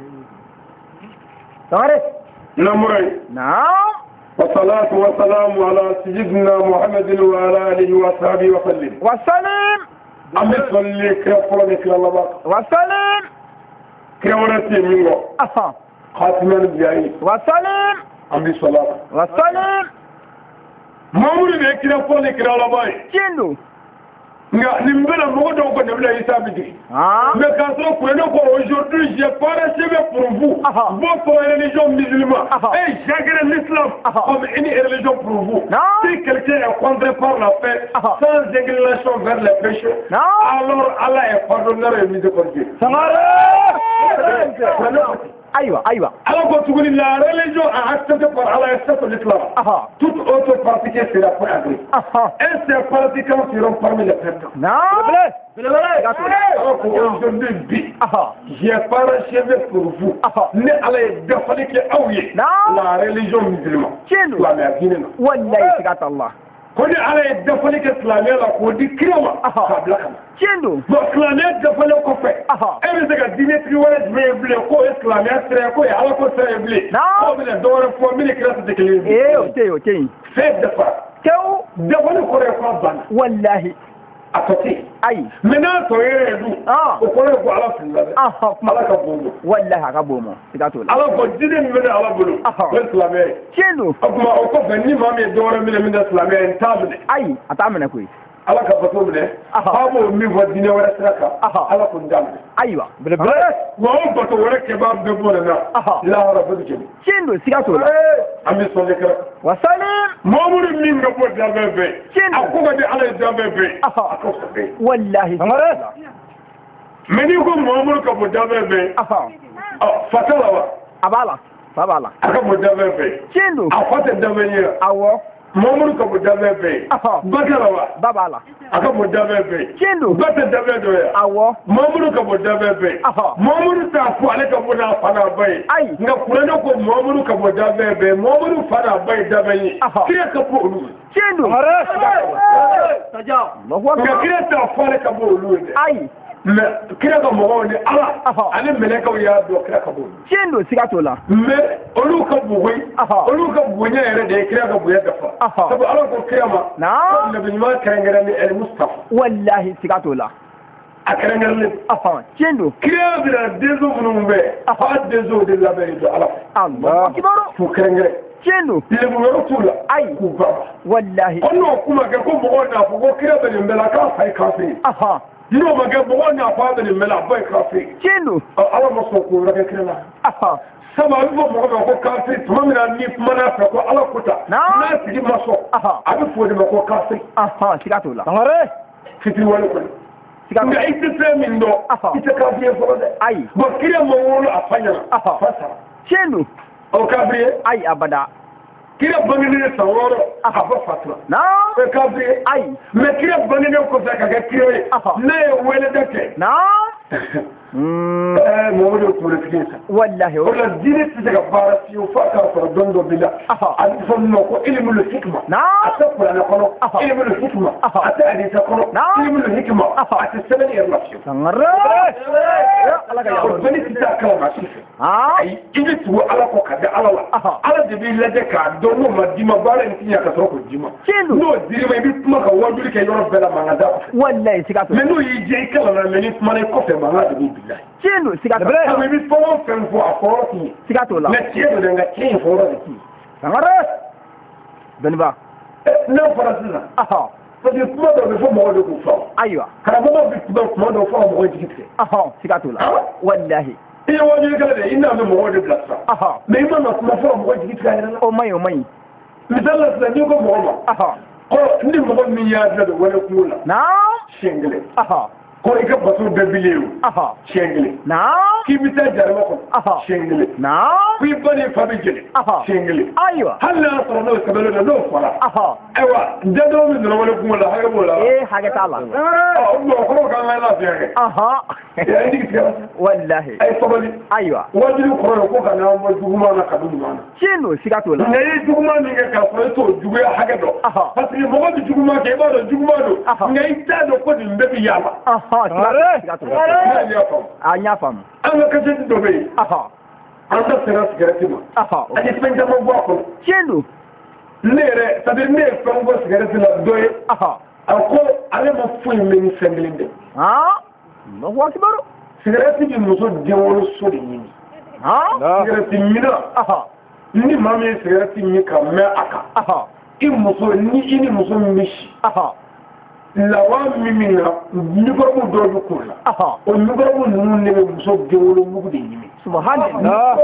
tare نمري نعم والصلاة والسلام على سيدنا محمد وعلى آله وصحبه وسلم وسلم an bɛ sɔlili kira fɔlɔ ni kira laban wa salim kira wɛrɛ tɛ min kɔ aha hatimani biyayi wa salim an bɛ sɔlɔ wa salim mamudu de ye kira fɔlɔ ni kira laban ye tiɲɛ nka nin bɛna mɔgɔ dɔw ka dabila isa bi jigin mais k'a sɔrɔ kuranɛ ko aujourd'hui j'ai pas achevé pour vous votre religion musulmane et j'agrée l'islam comme une religion pour vous si quelqu'un est contraint par la paix sans inclination vers les péchés alors Allah est pardonneur et miséricordieux aïwa aïwa Allah ko tuguni la religion a accepté par Allah excepte l'islam toute autre pratique sera pas agréée et ces pratiquants seront parmi les perdants non alors qu'aujourd'hui bi j'ai pas achevé pour vous ne Allah est dafali ke aw ye la religion musulmane silamɛya diinɛ na wallahi sigata Allah ko ni ala ye dafali kɛ silamɛya la k'o di kira ma k'a bila ka na tiɲɛ don bon silamɛya dafalen kɔfɛ e bɛ se ka diinɛtigi wɛrɛ jumɛn ye bilen k'o ye silamɛya sira ye k'o ye ala ko sira ye bilen k'o bɛna dɔ wɛrɛ fɔ min ni kira tɛ kelen ye ee o tɛ yen o tɛ yen fɛn dafara tewu dafali kɔrɔ ye k'a banna wallahi a tɔ tɛ yen ayi mɛ n'a tɔ yɛrɛ ye dun o kɔrɔ ye ko ala filila dɛ ala ka bon mɔ wallahi a ka bon mɔ siga t'o la ala ko diinɛ min bɛ ala bolo o ye silamɛya ye tiɲɛ don o tuma o kɔfɛ ni maa min ye dɔ wɛrɛ minɛ min tɛ silamɛya ye n t'a minɛ ayi a t'a minɛ koyi ala ka bato minɛ k'a b'o min fɔ diinɛ wɛrɛ sira kan ala ko n t'a minɛ ayiwa belebele wa o bato wɛrɛ kɛbaa bɛɛ b'o la na lahara bɛɛ bɛ jɛni tiɲɛ don siga t'o la an bɛ sɔnni kɛra wa salim mamuru min ka bɔ danfɛn fɛ a ko ka di ala ye danfɛn fɛ a ka fisa bɛɛ wallahi mɛ n'i ko mamuru ka bɔ danfɛn fɛ fa t'a la wa a b'a la fa b'a la a ka bɔ danfɛn fɛ tiɲɛ don a fa tɛ danfɛn ye awɔ mamuru ka bɔ danfɛn fɛ ba t'a la wa ba b'a la a ka bɔ danfɛn fɛ tiɲɛ don ba tɛ danfɛn dɔ ye awɔ mamuru ka bɔ danfɛn fɛ mamuru t'a fɔ ale ka bɔ n'a fa n'a ba ye ayi nka kuranɛ ko mamuru ka bɔ danfɛn fɛ mamuru fa n'a ba ye danfɛn ye kira ka bɔ olu ye tiɲɛ don nka kira t'a fɔ ale ka bɔ olu ye dɛ ayi mɛ kira ka mɔgɔw ni ala ani mɛlɛkɛw y'a dɔn kira ka bɔ olu tiɲɛ don siga t'o la mɛ olu ka bugun olu ka bonya yɛrɛ de ye kira ka bonya dafa sabu ala ko kira ma ko nabi ɲuman kɛrɛnkɛrɛn ni ɛli mustafa wallahi siga t'o la a kɛrɛnkɛrɛnlen tiɲɛ don kira bɛna denso minnu bɛ fa denso de labɛnnen don ala fɛ Allahu kibaru f'u kɛrɛnkɛrɛn tiɲɛ don lebu wɛrɛ t'u la ayi k'u ba wallahi ko n'o kuma kɛ ko mɔgɔw n'a fɔ ko kira bɛ nin bɛɛ la k'a fa ye kafiri n'o ma kɛ mɔgɔw n'a fɔ a bɛ nin bɛɛ la a ba ye kafiri tiɲɛ don ala ma sɔn k'o wɛrɛ kɛ kira la sabu a bɛ fɔ mɔgɔ ma ko kafiri tuma min na n'i kumana fɛ ko ala ko ta n'a tigi ma sɔn a bɛ fɔ o de ma ko kafiri siga t'o la fitiri wale kɔni nka i tɛ fɛn min dɔn i tɛ kafiri ye fɔlɔ dɛ ayi bon kira ma wolo a fa ɲɛna fa sara tiɲɛ don o kafiri ye ayi abada kira bangenen san wɔɔrɔ a ba fatura o ye kafiri ye ayi mɛ kira bangenen kɔfɛ ka kɛ kira ye n'a ye weleda kɛ ɛɛ mɔmɔdi ye kunnafi ye sa wallahi o la diinɛ tɛ se ka baara fiyewu f'a k'a sɔrɔ dɔn dɔ b'i la a bɛ fɔ min ma ko ilimul hikma a tɛ kuranɛ kɔnɔ ilimul hikma a tɛ hadisa kɔnɔ ilimul hikma a tɛ sɛbɛnni yɛrɛ la fiyewu o bɛɛ tɛ taa kalama si fɛ ayi i bɛ tugu ala kɔ ka di ala la ala de b'i lajɛ k'a dɔn n'o ma d'i ma baara in ti ɲɛ ka sɔrɔ k'o d'i ma n'o dir'i ma i bɛ kuma ka wajuli kɛ yɔrɔ bɛɛ la mankan da kɔfɛ wallahi siga t'o la mɛ n'o y'i diya i kalan na mɛ n'i kumana i kɔfɛ mankan de b'i bila tiɲɛ don siga t'o la sabu i bɛ fɛn o fɛn fɔ a fɔyɔrɔ t'i ye siga t'o la mɛ tiɲɛ don dɛ nka tiɲɛ in fɔyɔrɔ de t'i ye sangare dɔnniba n'a fɔra sisan parce que kuma dɔw bɛ fɔ mɔgɔw de k'u fɔ ayiwa karamɔgɔw bɛ kuma kuma dɔw fɔ ka mɔgɔw jigi tigɛ siga t'o la wallahi i ye wajulikɛla de i n'a bɛ mɔgɔw de bila sisan mɛ i mana kuma fɔ ka mɔgɔw jigi tigɛ a yɛrɛ la o man ɲi o man ɲi misali la sisan n'i ko mɔgɔ ma ɔ ni mɔgɔ min y'a da don wale kungo la siɲɛ kelen ko i ka baso bɛɛ bilen o siɲɛ kelen k'i bɛ taa jarama kɔnɔ siɲɛ kelen ko i ba ni fa bɛ jeni siɲɛ kelen ayiwa hali n'a y'a sɔrɔ n'o sɛbɛnlen don n'o fɔra ayiwa jɛdɔw min donna wale kungo la hakɛ b'o la ee hakɛ t'a la ɔ mɔgɔkɔrɔw k'an ka lafiya kɛ i jigi tigɛ wallahi a ye sabali ayiwa wajibi kɔrɔ ye ko ka n'an bɔ juguman na ka don ɲuman na tiɲɛ don siga t'o la nka i ye juguman min kɛ k'a sɔrɔ i t'o juguya hakɛ dɔn parce que mɔgɔ bɛ juguman kɛ i b'a dɔn juguman don nka i t'a dɔn ko nin bɛɛ bɛ yaala siga t'o la a n y'a faamu an ka kasɛti dɔ bɛ yen an ka sera sigɛrɛti ma ani fɛn caman bɔ a kɔnɔ tiɲɛ don ne yɛrɛ c'est à dire ne ye fɛn bɔ sigɛrɛti la dɔ ye a ko ale ma foyi mɛ ni fɛn kelen tɛ. Allahu akbar. Sigarɛti bɛ muso denwoloso de ɲini. Sigarɛti mina ni maa min ye sigarɛti min ka mɛn a kan i muso ni i ni muso min bɛ si lawan min min na mikɔrɔbu dɔw bɛ k'o la o mikɔrɔbu ninnu de bɛ muso denwolomugu de ɲini. Subhanallah.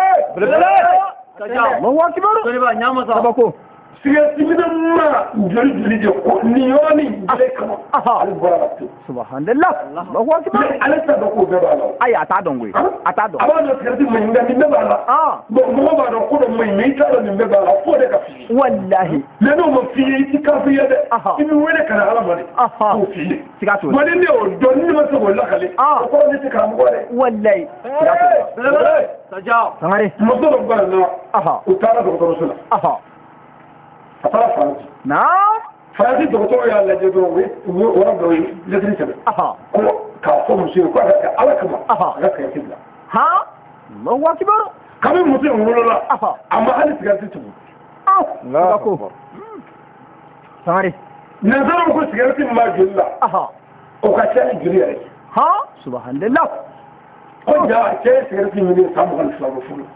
Allahu akbar. Sabako. Sigarɛti mina ma joli joli de ko ni yɔrɔnin ale kama ale bɔra la pewu. Subhanallah. Allahu akbar. Ale t'a dɔn k'o bɛɛ b'a la. Ayi a t'a dɔn koyi. A t'a dɔn. A b'a dɔn sigarɛti maɲi nka nin bɛɛ b'a la. Bon mɔgɔ b'a dɔn ko dɔ maɲi mais i t'a dɔn nin bɛɛ b'a la fo de ka f'i ye. Wallahi. Mais n'o ma f'i ye i ti kafiri ye dɛ. I bɛ wele ka na Ala ma de. K'o f'i ye. Siga t'o la. Bon ni ne y'o dɔn ni ne ma se k'o lakale. O kɔrɔ ne tɛ karamɔgɔ dɛ. Wallahi. Siga t'o la. Sajaw. Sangare. Muso dɔ b'a la u taara dɔgɔtɔrɔso la. A taara Faransi. Naam. Faransi dɔgɔtɔrɔ y'a lajɛ dɔrɔn u ye yɔrɔ dɔ ye lettre sɛbɛn. Ko k'a fɔ muso ye ko a ka kɛ Ala kama a ka sigarɛti bila. Allahu akbar. Kabini muso in wolola a ma hali sigarɛti tugu. Sabako. Sangare. Nanzaraw ko sigarɛti min b'a joli la o ka ca ni joli yɛrɛ ye. Subhanallah. Ko jaa cɛ ye sigarɛti ɲini san mugan ni fila bɛ furu.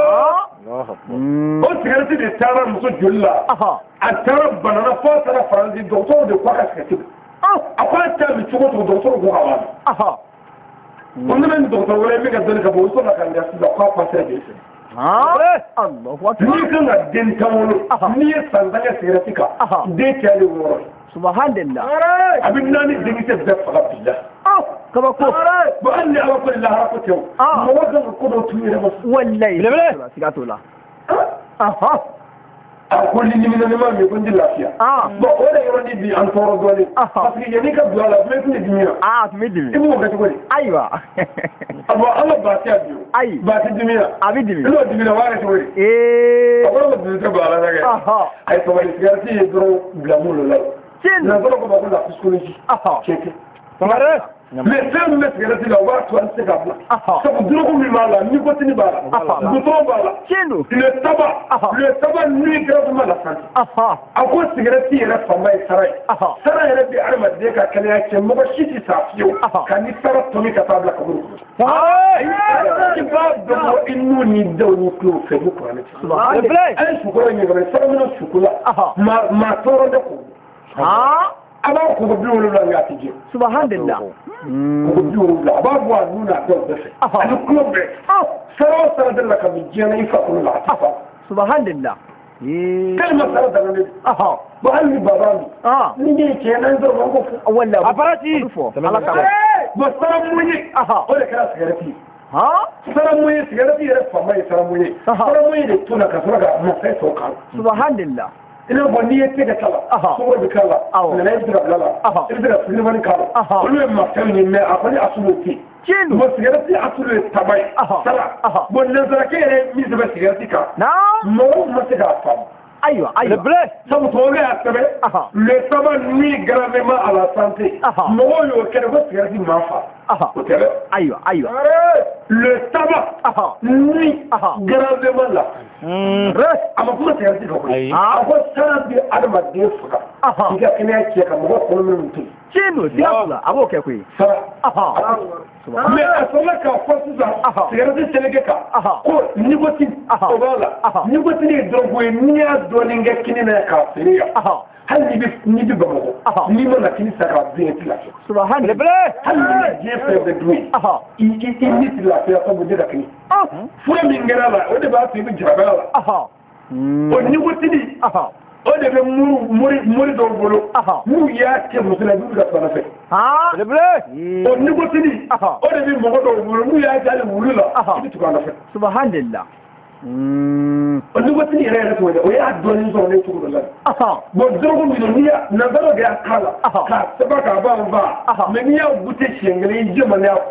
O sigarɛti de taara muso joli la a taara banana fo a taara Faransi dɔgɔtɔrɔw de ko a ka sigarɛti bila. A ko a t'a min cogo cogo dɔgɔtɔrɔw ko k'a b'a min. O nana ni dɔgɔtɔrɔ wɛrɛ min ka dɔnni ka bɔ o sɔrɔla ka n da sisan k'a passer joli fɛ. N'i kan ka den tan wolo n'i ye san tan kɛ sigarɛti kan den cayali wɔɔrɔ ye. Subhanallah. A bɛ naani denkisɛ bɛɛ faga bi la. Kabako. Bon hali ni Ala ko de lahara ko tɛ o mɔgɔ kan ka ko dɔw t'u yɛrɛ ma. Wallahi. Siga t'o la. A ko ni ɲininka ma min ko n tɛ lafiya. Bon o de yɔrɔ ni bi an tɔɔrɔ dɔɔnin. Parce que yanni ka don a la tun bɛ dimi na. Tun bɛ dimi. I b'o kɛ cogo di. Ayiwa. A bon an ka baasi y'a dimi. Ayi. Baasi dimi na. A bɛ dimi. N'o dimi na o b'a kɛ cogo di. A kɔrɔ ko dimi tɛ baara la kɛ. A ye sabali sigarɛti ye dɔrɔn bila mun la. Nanzaraw ko ma ko la psychologie. Tiɲɛ tɛ. Sangare. Mais fɛn min bɛ sigarɛti la o b'a to an tɛ se k'a bila. Sabu drogue min b'a la nicotine b'a la goudron b'a la le tabac le tabac nuit gravement la santé. A ko sigarɛti yɛrɛ fanba ye sara ye. Sara yɛrɛ bɛ adamaden ka kɛnɛya cɛn mɔgɔ si tɛ sa fiyewu ka ni sara tomi ka taa bila kaburu kɔnɔ. I b'a dɔn ko i n'u ni denw ni tulo fɛ ni kuranɛ tɛ. A ye sukoro ɲɛgɛnɛ saraminɛ suku la maa tɔɔrɔ de ko. A b'a ko bi wolonwula nka a tɛ jɛ. Subhanallah. Ko bi wolonwula a b'a bɔ a nun n'a dɔw bɛɛ fɛ ani tulo bɛɛ sara o sara de la ka bi diɲɛ na i farikolo la a tɛ fa. Subhanallah. Kalima sara daga ne don. Bon hali ni baba min ni ne ye tiɲɛ na n sɔrɔ n ko fɔ. Wala a parati. Ala ka. Bon sara mun ye o de kɛra sigarɛti ye. Sara mun ye sigarɛti yɛrɛ fanba ye sara mun ye. Sara mun ye de tun na ka sɔrɔ ka masaya tɔ kan. Subhanallah. I n'a fɔ n'i ye tɛgɛ k'a la sɔgɔ bɛ k'a la nana i bɛ se ka bila la i bɛ se ka filimani k'a la olu ye mafɛnw ye mais a kɔni asulu tɛ yen bon sigarɛti asulu ye taba ye sara bon nanzarakɛ yɛrɛ min sɛbɛn sigarɛti kan mɔgɔw ma se k'a faamu. Ayiwa ayiwa sabu tubabu y'a sɛbɛn le tabac nuit gravement à la santé mɔgɔw y'o kɛ ko sigarɛti man fa o tɛ dɛ. Ayiwa ayiwa le tabac nuit gravement la a ma kuma sigarɛti kan koyi a ko sara bɛ adamaden faga i ka kɛnɛya tiɲɛ ka mɔgɔ kɔnɔ min to yen. Tiɲɛ don siga t'o la a b'o kɛ koyi. Sara mais a sɔrɔla k'a fɔ sisan sigarɛti seleke kan ko nicotine o b'a la nicotine ye dɔrɔgu ye n'i y'a dɔɔnin kɛ kini na k'a feere yan hali n'i bɛ n'i bɛ Bamakɔ n'i ma na kini san k'a dun i tɛ lafiya. Subhanallah. Hali n'i bɛ diɲɛ fɛn bɛɛ dun ye i i i ni tɛ lafiya sabu ne ka kini. Fura min kɛra a la o de b'a to i bɛ jarabaya la. O nicotine o de bɛ mori mori dɔw bolo n'u y'a kɛ muso la i bɛ ka fana fɛ. O nicotine o de bɛ mɔgɔ dɔw bolo n'u y'a kɛ hali wulu la i bɛ tugu a nɔfɛ. Subhanallah. O nicotine yɛrɛ yɛrɛ t'o ye o y'a dɔɔnin sɔrɔ ne cogo dɔ la. Bon drogue min n'i y'a nanzaraw de y'a k'a la k'a sɛbɛn k'a ban ban mais n'i y'a goûté siɲɛ kelen i jɛmani a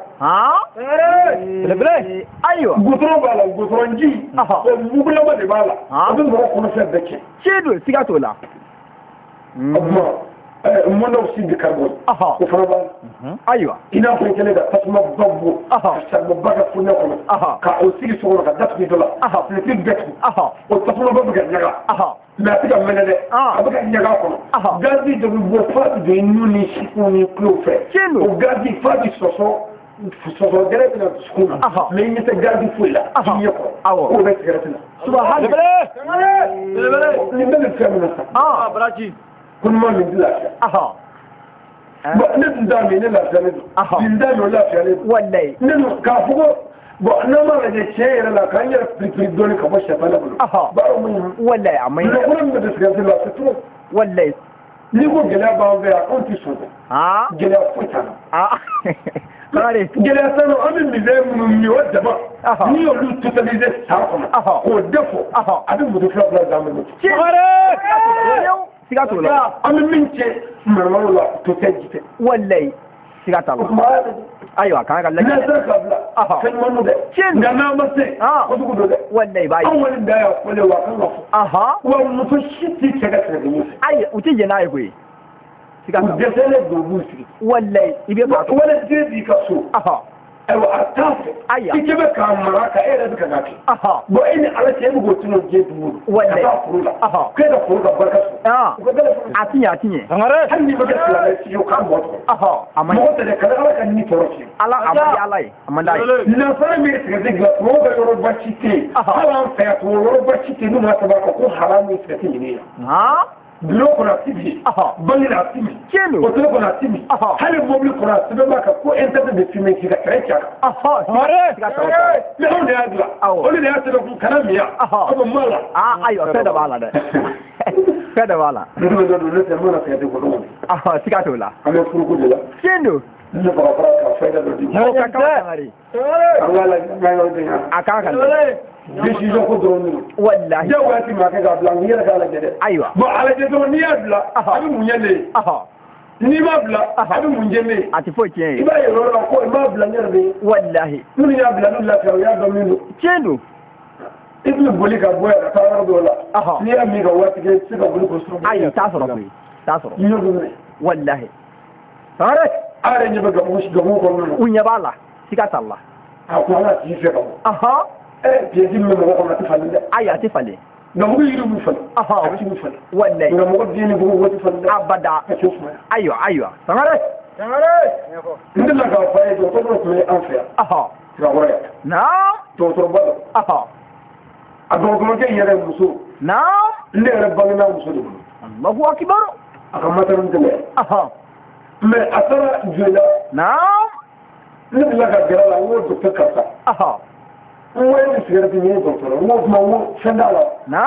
ayiwa goudron b'a la goudron ji o mugulama de b'a la a bɛ mɔgɔ kɔnɔfɛn bɛɛ cɛn. Tiɲɛ don siga t'o la. O tuma mun na usi bi carbone ko fana ba aywa ina ko kele da tasma babbo sa babba ka funna ko ka o sigi so ka datu bi dola le tik bet o tasma babbo ga nyaga na tiga menede abuka nyaga ko gazi de bo fa de nuni shikuni klofe o gazi fa di soso soso gere na skuna me ni te gazi fuila yeko o be tigaratina subhanallah ni bele famina ah braji kun ma min lafiya aha ba ne da me ne lafiya ne din da me lafiya ne wallahi ne ka fugo ba na ma da ce yana la kan yar fitri dole ka ba shafa na bulu ba mun wallahi amma ne kun da suka zila su wallahi ni ko gela ba ba on ti so ah gela futa ah kare gela sano amin mi zai mun mi wadda ba ni yo lu totalize sa ko ko defo abin mu da fla da mun kare siga to la ami minche marmaro la to tejite wallahi siga ta la ayo kan ga lalle na kabla aha kan manu de ga na mate ko dugu do de wallahi bai an wani da ya kole wa kan wa aha wa mutu shiti kega kega ni ai uti je na yi ko siga ta de sele do busi wallahi ibe ka wala de bi ka so aha ewa atafe aya ikebe ka maraka era duka gaki aha bo ini ala ce mu gotuno je duru wallahi ka furula aha kada furula barka su ah atinya atinya ngare hanni baga sala ci yo kan bo aha amma mo da kada ala kan ni toroki ala amma ala amma dai na fara mi ta zigla mo ga yoro bacite ala fa to yoro bacite nu ma ta ba ko haram ni ta ni ha bulo kona tibi bangi na tibi kelo ko to kona tibi hali mobile kona tibi ba ka ko internet de filme ki ka kare ka aha mare me on ya dula o le ya tebe ku kana miya ko mala ah ayo fe da bala da fe da bala do do do le te mo na fe de ko do aha tika to la ame furu ko de la kendo ne ba ba ka fe da do di ko ka ka ngari Allah la ngai de aka ka bishi zo ko drone wallahi ya wati ma ka ga blan ni ga la jede aywa bo ala jede ni ya bla abi munyele aha ni ma bla abi munjeme ati fo tien iba ye ro ko ma bla nyerbe wallahi mun ya bla nu la ka ya do minu chendo ibnu boli ka boya ka ta do la aha ni ya mi ga wati ke ci ga boli ko so ay ta so ro ta so ro ni do wallahi tare are ni ba ga mu shi ga mu ko no unya bala sikata allah akwa ti fe ko aha eh biedi me mo ko na tifale aya tifale na mo yiri bu fal aha abi bu fal wallahi na mo ko dini bu ko tifal abada ayo ayo sangare sangare ndilla ka fa do to ko me anfa aha sangare na to to ba aha ado ko ke yere muso na le rabba na muso do Allahu akbar aka matarin tele aha me asara jula na ndilla ka gara la wo to ka ka aha wani sigarati ne doktor mo kuma mo sandala na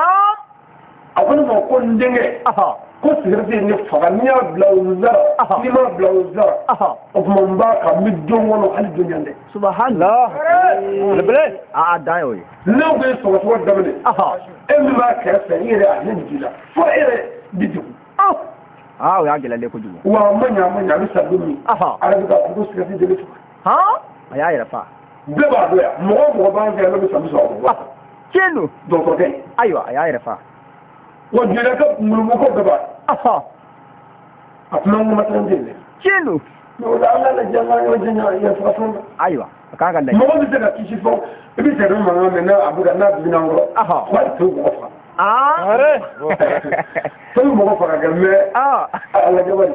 abun mo ko ndenge aha ko sigarati ne faganya blauza ni ma blauza aha o kuma mba ka mi don wono hal dunyande subhanallah lebele a dayo no be so so dabne aha en ma ka sayire a hinjila fo ere bidu ah ah ya gele le ko jugo wa manya manya bi sabumi aha arabi ka ko sigarati de ha aya ira fa beba doya mo mo ba ga lo sabu so wa chenu do ko ke aywa aya ira fa wo jira ka mu mo ko beba aha atna mo matan dile chenu no la la la jama yo jina ya fa fa aywa ka ga le mo bi daga kishi fo bi tere mo ma me na abu ga na bi na ngo aha wa to ko fa ah are to mo ko fa ga me ah ala jabal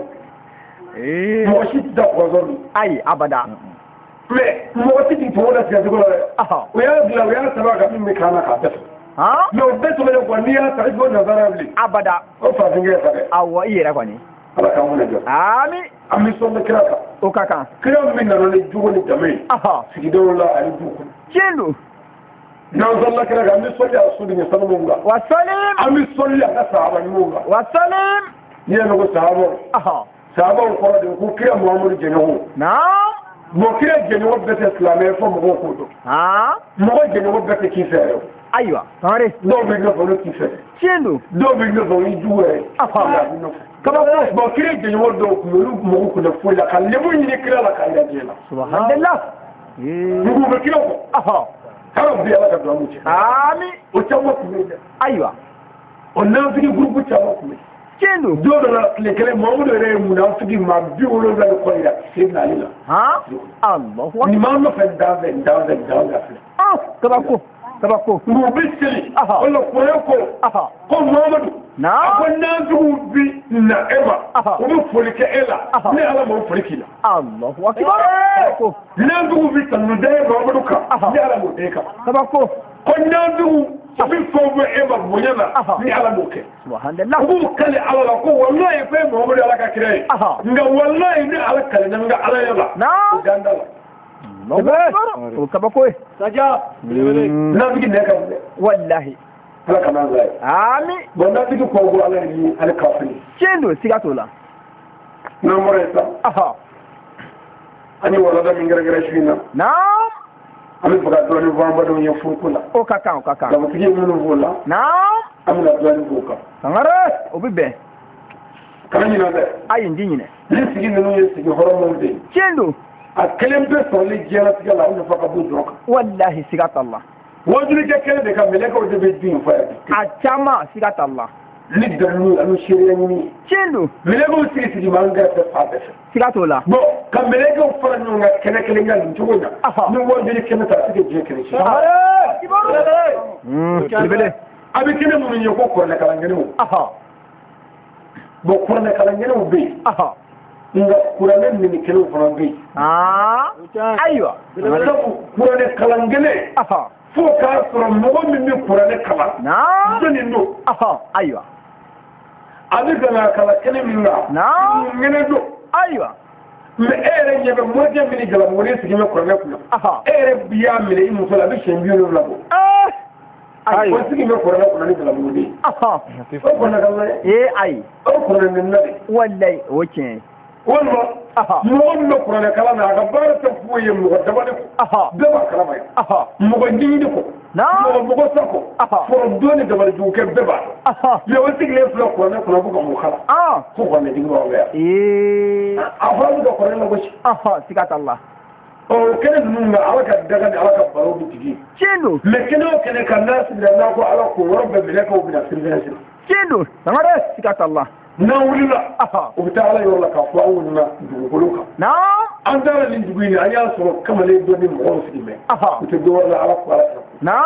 eh mo shi da ko zo ai abada mais mo ti ti to da ti ko aha o ya bla o ya saba ka mi kana ka da ha no be to le ko ni ya ta go na zarabli abada o fa dinge fa awo iyera ko ni ala ka mo le jo ami ami so me kira ka o kaka kira mi na le jugo ni jame aha sigi do la ali duku chendo na zalla kira ka mi so ya su ni sanu mo ga wa salim ami so ya ka sahaba ni mo ga wa salim ni na ko sahaba aha sahaba ko de ko kira muhammad jeno na mo kira jeni wo bete islamé fo mo ko do ha mo ko jeni wo bete ki fere aywa tare do be no fo ki fere chendo do be no fo yi duwe afa kama ko mo kira jeni wo do ko mo ko da fo la kan le mo ni kira la kan ya jela subhanallah eh mo ko kira ko aha kala bi ala ka do mo ci ami o chawo ko aywa on na fi groupe chawo ko Tiendo. Dora le kele mamudu re munafiki ma bi wolo la ko ira sidna alila. Ha? Allah. Ni ma no fe da ve da ve da ga fe. Ah, tabako. Tabako. Mu bisili. Wala ko ko. Aha. Ko Muhammadu. Na. Ko na du bi na eba. Ko mu folike ela. Ni ala mo folike la. Allah. Wa kibar. Ko. Na du bi tanu de Muhammadu ka. Ni ala mo de ka. Tabako. Ko na du bi fo bo eba bonyana. Ni ala mo ke. Subhanallah. Ko kale ala ko wallahi fe Muhammadu ala ka kire. Nga wallahi ni ala kale nga ala yala. Na. Gandala. Allah. Tabako. Saja. Na bi ne ka. Wallahi. Ala kana zai. Ami. Bon na bi ko go ala ni ala kafiri. Tiendo sigatola. Na moreta. Aha. Ani wala da min gara shina. Na. Ami fuka do ni vamba do nya furkula. O kaka o kaka. Da mutije mun vola. Na. Ami na do ni voka. Sangare obibe. Kan ni na de. Ayi ndinyine. Ni sigi no ye sigi horomo de. Tiendo. A kelem be so le jera tiga la on faka bu droka. Wallahi sigatalla. Wajuri ke kele de ka meleka o de be din fa. A chama sigatalla. Ni dalu anu shiriya ni. Tiendo. Meleka o sigi sigi manga ta fa. Sigatola. Bon, ka meleka o fara nyonga kene kele ngal ntugonya. Ni wajuri kene ta sigi je kene shi. Sangare. Kibaro. Hmm. Libele. Abi kene mun ye ko ko na kala ngene mo. Aha. Bo ko na kala ngene mo be. Aha. Nga kurane ni kele fara be. Ah. Aywa. Sabu kurane kala ngene. Aha. Fo ka soro mo min ni kurane kala. Na. Doni no. Aha. Aywa. Abi kana kala kene min na. Na. Ngene do. Aywa. Me ere nyebe mo je min gala mo ne sigi me kurane kuna. Aha. Ere biya mi mu so la bi shembi no labo. Eh. Ay, ko sigi me kurane kuna ni gala mo ni. Aha. Ko na kala. Eh ay. O kurane min na. Wallahi okay. Walma. Aha. Mo no kurane kala na ga bar ta fuye mo da ba ko. Aha. Da ba kala mai. Aha. Mo go dindi ko. Na. Mo mo go sako. Aha. Fo doni da ba ju ke be ba. Aha. Le wasi le flo ko na ko na ko mo khala. Ah. Ko ko ne dingo wa ya. Eh. Afa do ko na go shi. Aha, sigatalla. O kene nunga alaka daga ni alaka baro bitigi. Tiendo. Me kene o kene kan nas da na ko ala ko robbe be le ko bi na sirvensi. Tiendo. Sangare sigatalla. Na wulila. Aha. O ta ala yo la ka fo awuna du goluka. Na. Andara ni dugu ni anya so kamale do ni mo fi me. Aha. Ko do wala ala ko ala. Na.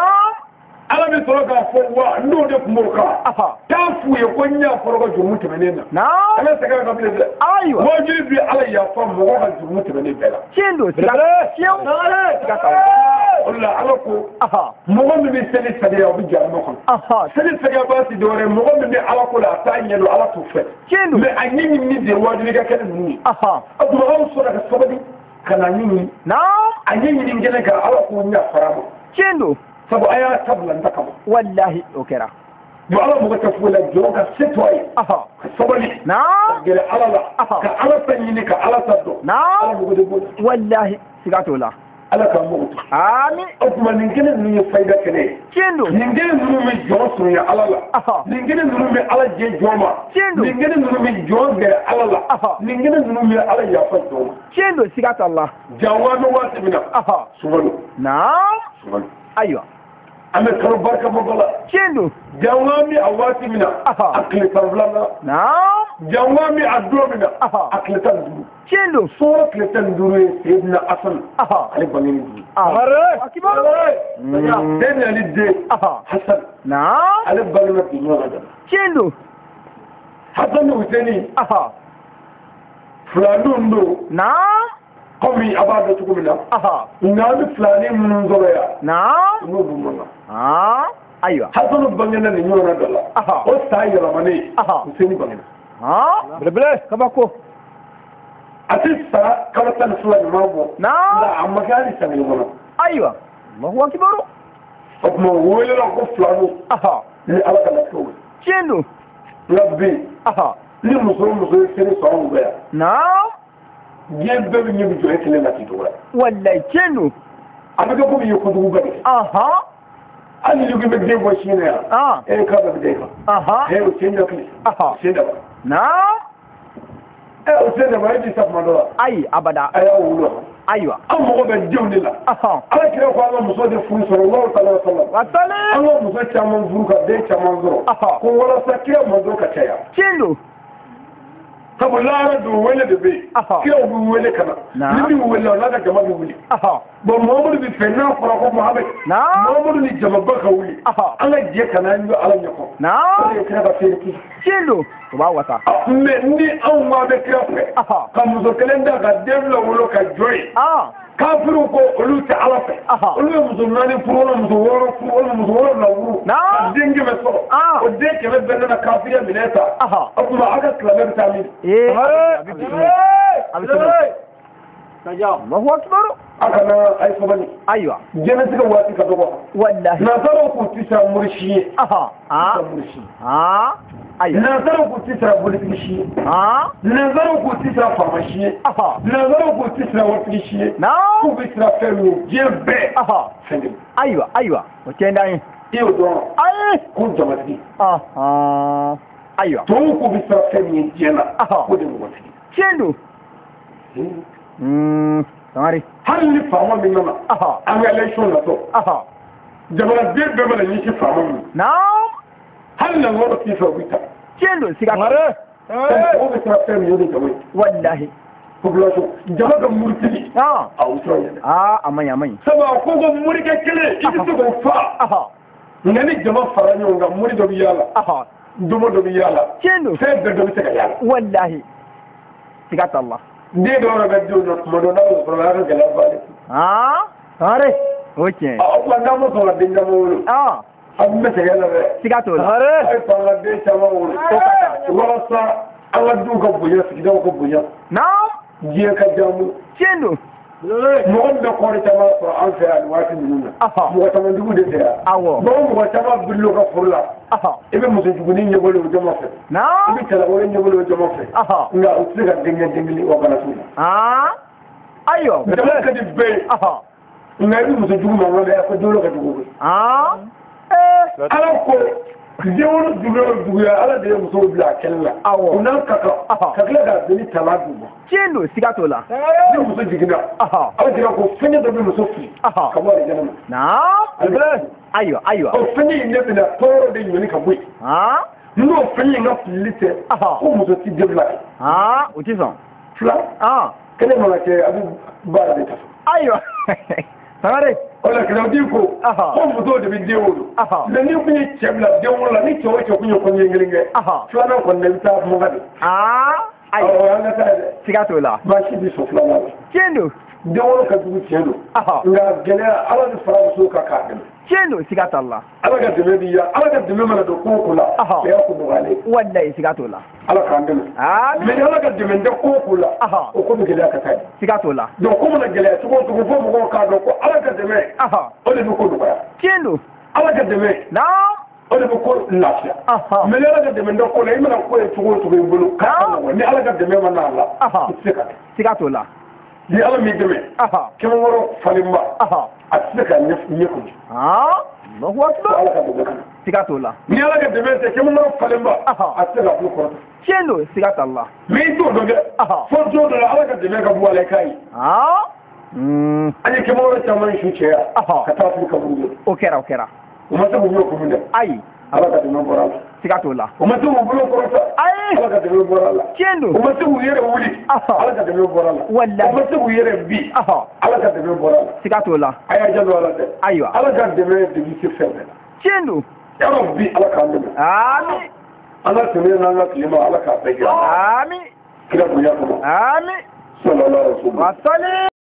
Ala bi to ga fo wa ndo de ko mo ka. Aha. Ta fu ye ko nya fo ga jumu te menena. Na. Ala se ga ka bi le. Aywa. Mo ji bi ala ya fo mo ga jumu te menena bela. Tiendo. Sigale. Tiendo. Sigatalla. Allah ala ko. Aha. Mo mi bi sele sele ya bi jar mo ko. Aha. Sele sele ba si dore mo mi bi ala ko la ta nyelo ala to fe. Tiendo. Me anyi ni de wa ni ga kene ni. Aha. Adu ha so daga sabadi kana ni. Na. Anyi ni ngene ga ala ko nya farama. Tiendo. Sabu aya tabla ndaka mo. Wallahi okera. Yo ala mo ta fula joga setwai. Aha. Sabali. Na. Gele ala la. Aha. Ka ala tanyi ni ka ala taddo. Na. Ala mo de bo. Wallahi sigatola. Ala ka mo. Ami. Okuma ni ngene ni faida kene. Tiendo. Ni ngene nu mi joso ya ala la. Aha. Ni ngene nu mi ala je joma. Tiendo. Ni ngene nu mi joge ala la. Aha. Ni ngene nu mi ala ya fa joma. Tiendo sigatalla. Jawano wati mina. Aha. Subhanu. Na. Subhanu. Aywa. Ame karo barka bogola. Tiendo. Jawami awati mina. Aha. Akli tanvlana. Na. Jawami addo mina. Aha. Akli tandu. Tiendo. So akli tandu sayyidina Hasan. Aha. Ali bangini. Ahare. Akibar. Then ali de. Aha. Hasan. Na. Ali bangina tinyo da. Tiendo. Hasan Husseini. Aha. Fulanundo. Na. Komi abada tukumina. Aha. Nami fulani munzoya. Na. No bumana. Ah. Aywa. Hasan bangina ni nyona dala. Aha. O sai yala mane. Aha. Husseini bangina. Ah. Bele kabako. Atisa kala tan fulani mabo. Na. La amagari sangi mona. Aywa. Allahu akbar. Okmo woyela ko fulani. Aha. Ni alaka la ko. Tiendo. Rabbi. Aha. Ni muso muso seri sɔn bɛɛ. Na. Diɲɛ bɛɛ bɛ ɲɛ bi jɔ e kelen na k'i dɔgɔya. Wallahi tiendo. A bɛ kɛ komi i ye kojugu bɛɛ kɛ. Aha. Hali ni bɛ den bɔ sini yan. Ah. E k'a bɛ den kan. Aha. E o sen dɔ kile. Aha. Sen dɔ. Na. E o sen dɔ e ti sa tuma dɔ la. Ayi abada. A y'a wolo. Aywa. An mago bɛ denw de la. Aha. Ala kira ko an ka muso de furu sɔrɔ wala kala sɔrɔ. Wasale. An ka muso caman furu ka den caman sɔrɔ. Aha. Ko walasa kira mɔdɔ ka caya. Tiendo. sabu laara du wele de be kira bu wele kana ni bi wele la da jama bi wuli bon Muhammadu bi fe na fara ko Muhammad Muhammadu ni jama ba ka wuli ala je kana ni ala nyako na kira ba fe ki chelo ba wata me ni an ma be kira fe ka muso kalenda ka devla wolo ka joy kafiru ko olu ta ala fe olu ye musulmani furu muso woro furu muso woro na wuru dingi me so o de ke be benna kafiriya mineta o kuma aka klamer tamin eh Allahu akbar aka na ay fobani aywa jena tiga wati ka dogo wallahi na saro ko tisa murshi aha ah murshi ah aywa na saro ko tisa bulitishi ah na saro ko tisa farmashi aha na saro ko tisa watlishi na ku bi tisa femi jebe aha aywa aywa o tenda yin iyo don ay ko jamati aha aywa to ku bi tisa femi jena ko de mo wati chendo mm tamari hal ni fama min na aha an ga election na to aha jamana de be bala ni ci fama min na hal na ngoro ti fa wita chendo siga mare ko bi tisa femi yodi kamai wallahi population jamaga murtili ah a usroya ah amanya amanya saba ko go murike kele idi to go fa aha ngani jama faranyo nga muri do yala aha dumo do yala chendo fe be do te yala wallahi siga Allah de do ra be do no mo do na ko ra ga la bale ah are okay a ko na mo so la dinga mo ah ab me te yala be siga to are ay pa la de chama wo ko wala sa ala du ko buya siga ko buya na je ka jamu chendo mo on be ko ri chama ko an fe al wati nuna mo ta mo dugu de te awo mo mo chama billo ka furla aha ibe mo so juguni nyebolo do mo fe na ibe tala wala nyebolo do mo fe aha nga utsiga dinga dingili wa kana suna ah ayo da ka di be aha nga ibe mo so jugu mo wala ko dolo ka dugu ah eh ala ko jewon dugu dugu ya ala de mo so bla kella awo unan kaka kakla da dini tala dugu chendo siga to la ni mo so jigina aha ala dira ko fenya do mo so fi aha ka wala jana na albe ayo ayo o fenya ne bina toro de yoni ka bui ah ndo fenya nga filite ko mo so ti debla ah utison fla ah kene mo la ke abu bara de ta ayo tamare ola kana di ko ko mo do de bi wolu le ni ko ni chebla de wolu ni to to ko ni ko ni ngelinge fla na ko ne ta mo gadi ah ayo anga ta siga to la ba shi bi so fla na chendo de wolu ka du chendo nga gele ala de fara so ka ka chendo siga to la ala ga de bi ya ala ga de me mala do ko ko la ya ko do gale wallahi siga to la ala ka ndem ah me ala ga de me de ko ko la o ko gele ka ta siga to la do ko mo na gele to ko to ko mo ko ka do ko ala ga de me aha o de ko do ya chendo ala ga de me na o de ko lafiya me ala ga de me do ko la imana ko e to ko to bulu ka ni ala ga de me ma na Allah sika siga to la ni ala mi de me aha ke mo woro falimba aha atsika ni ni ko ah Allahu akbar ala ga de me siga to la ni ala ga de me ke mo woro falimba atsika bu ko chendo siga to la me to do de fo to do ala ga de me ka bu ala kai ah mm ani ke mo woro taman shuce ya ka ta su ka bu okera okera uma ta bu ko mun de ai ala ga de me bora siga to la uma ta bu ko ko ai ala ga de me bora la chendo uma ta bu yere wuli ala ga de me bora la wallahi uma ta bu yere bi aha ala ga de me bora la siga to la aya jalo ala de aywa ala ga de me de bi se febe chendo ya rabbi ala ka ndem amin ala tene na ala kilima ala ka be ya amin kira bu ya ko amin sallallahu alaihi wasallam wa sallam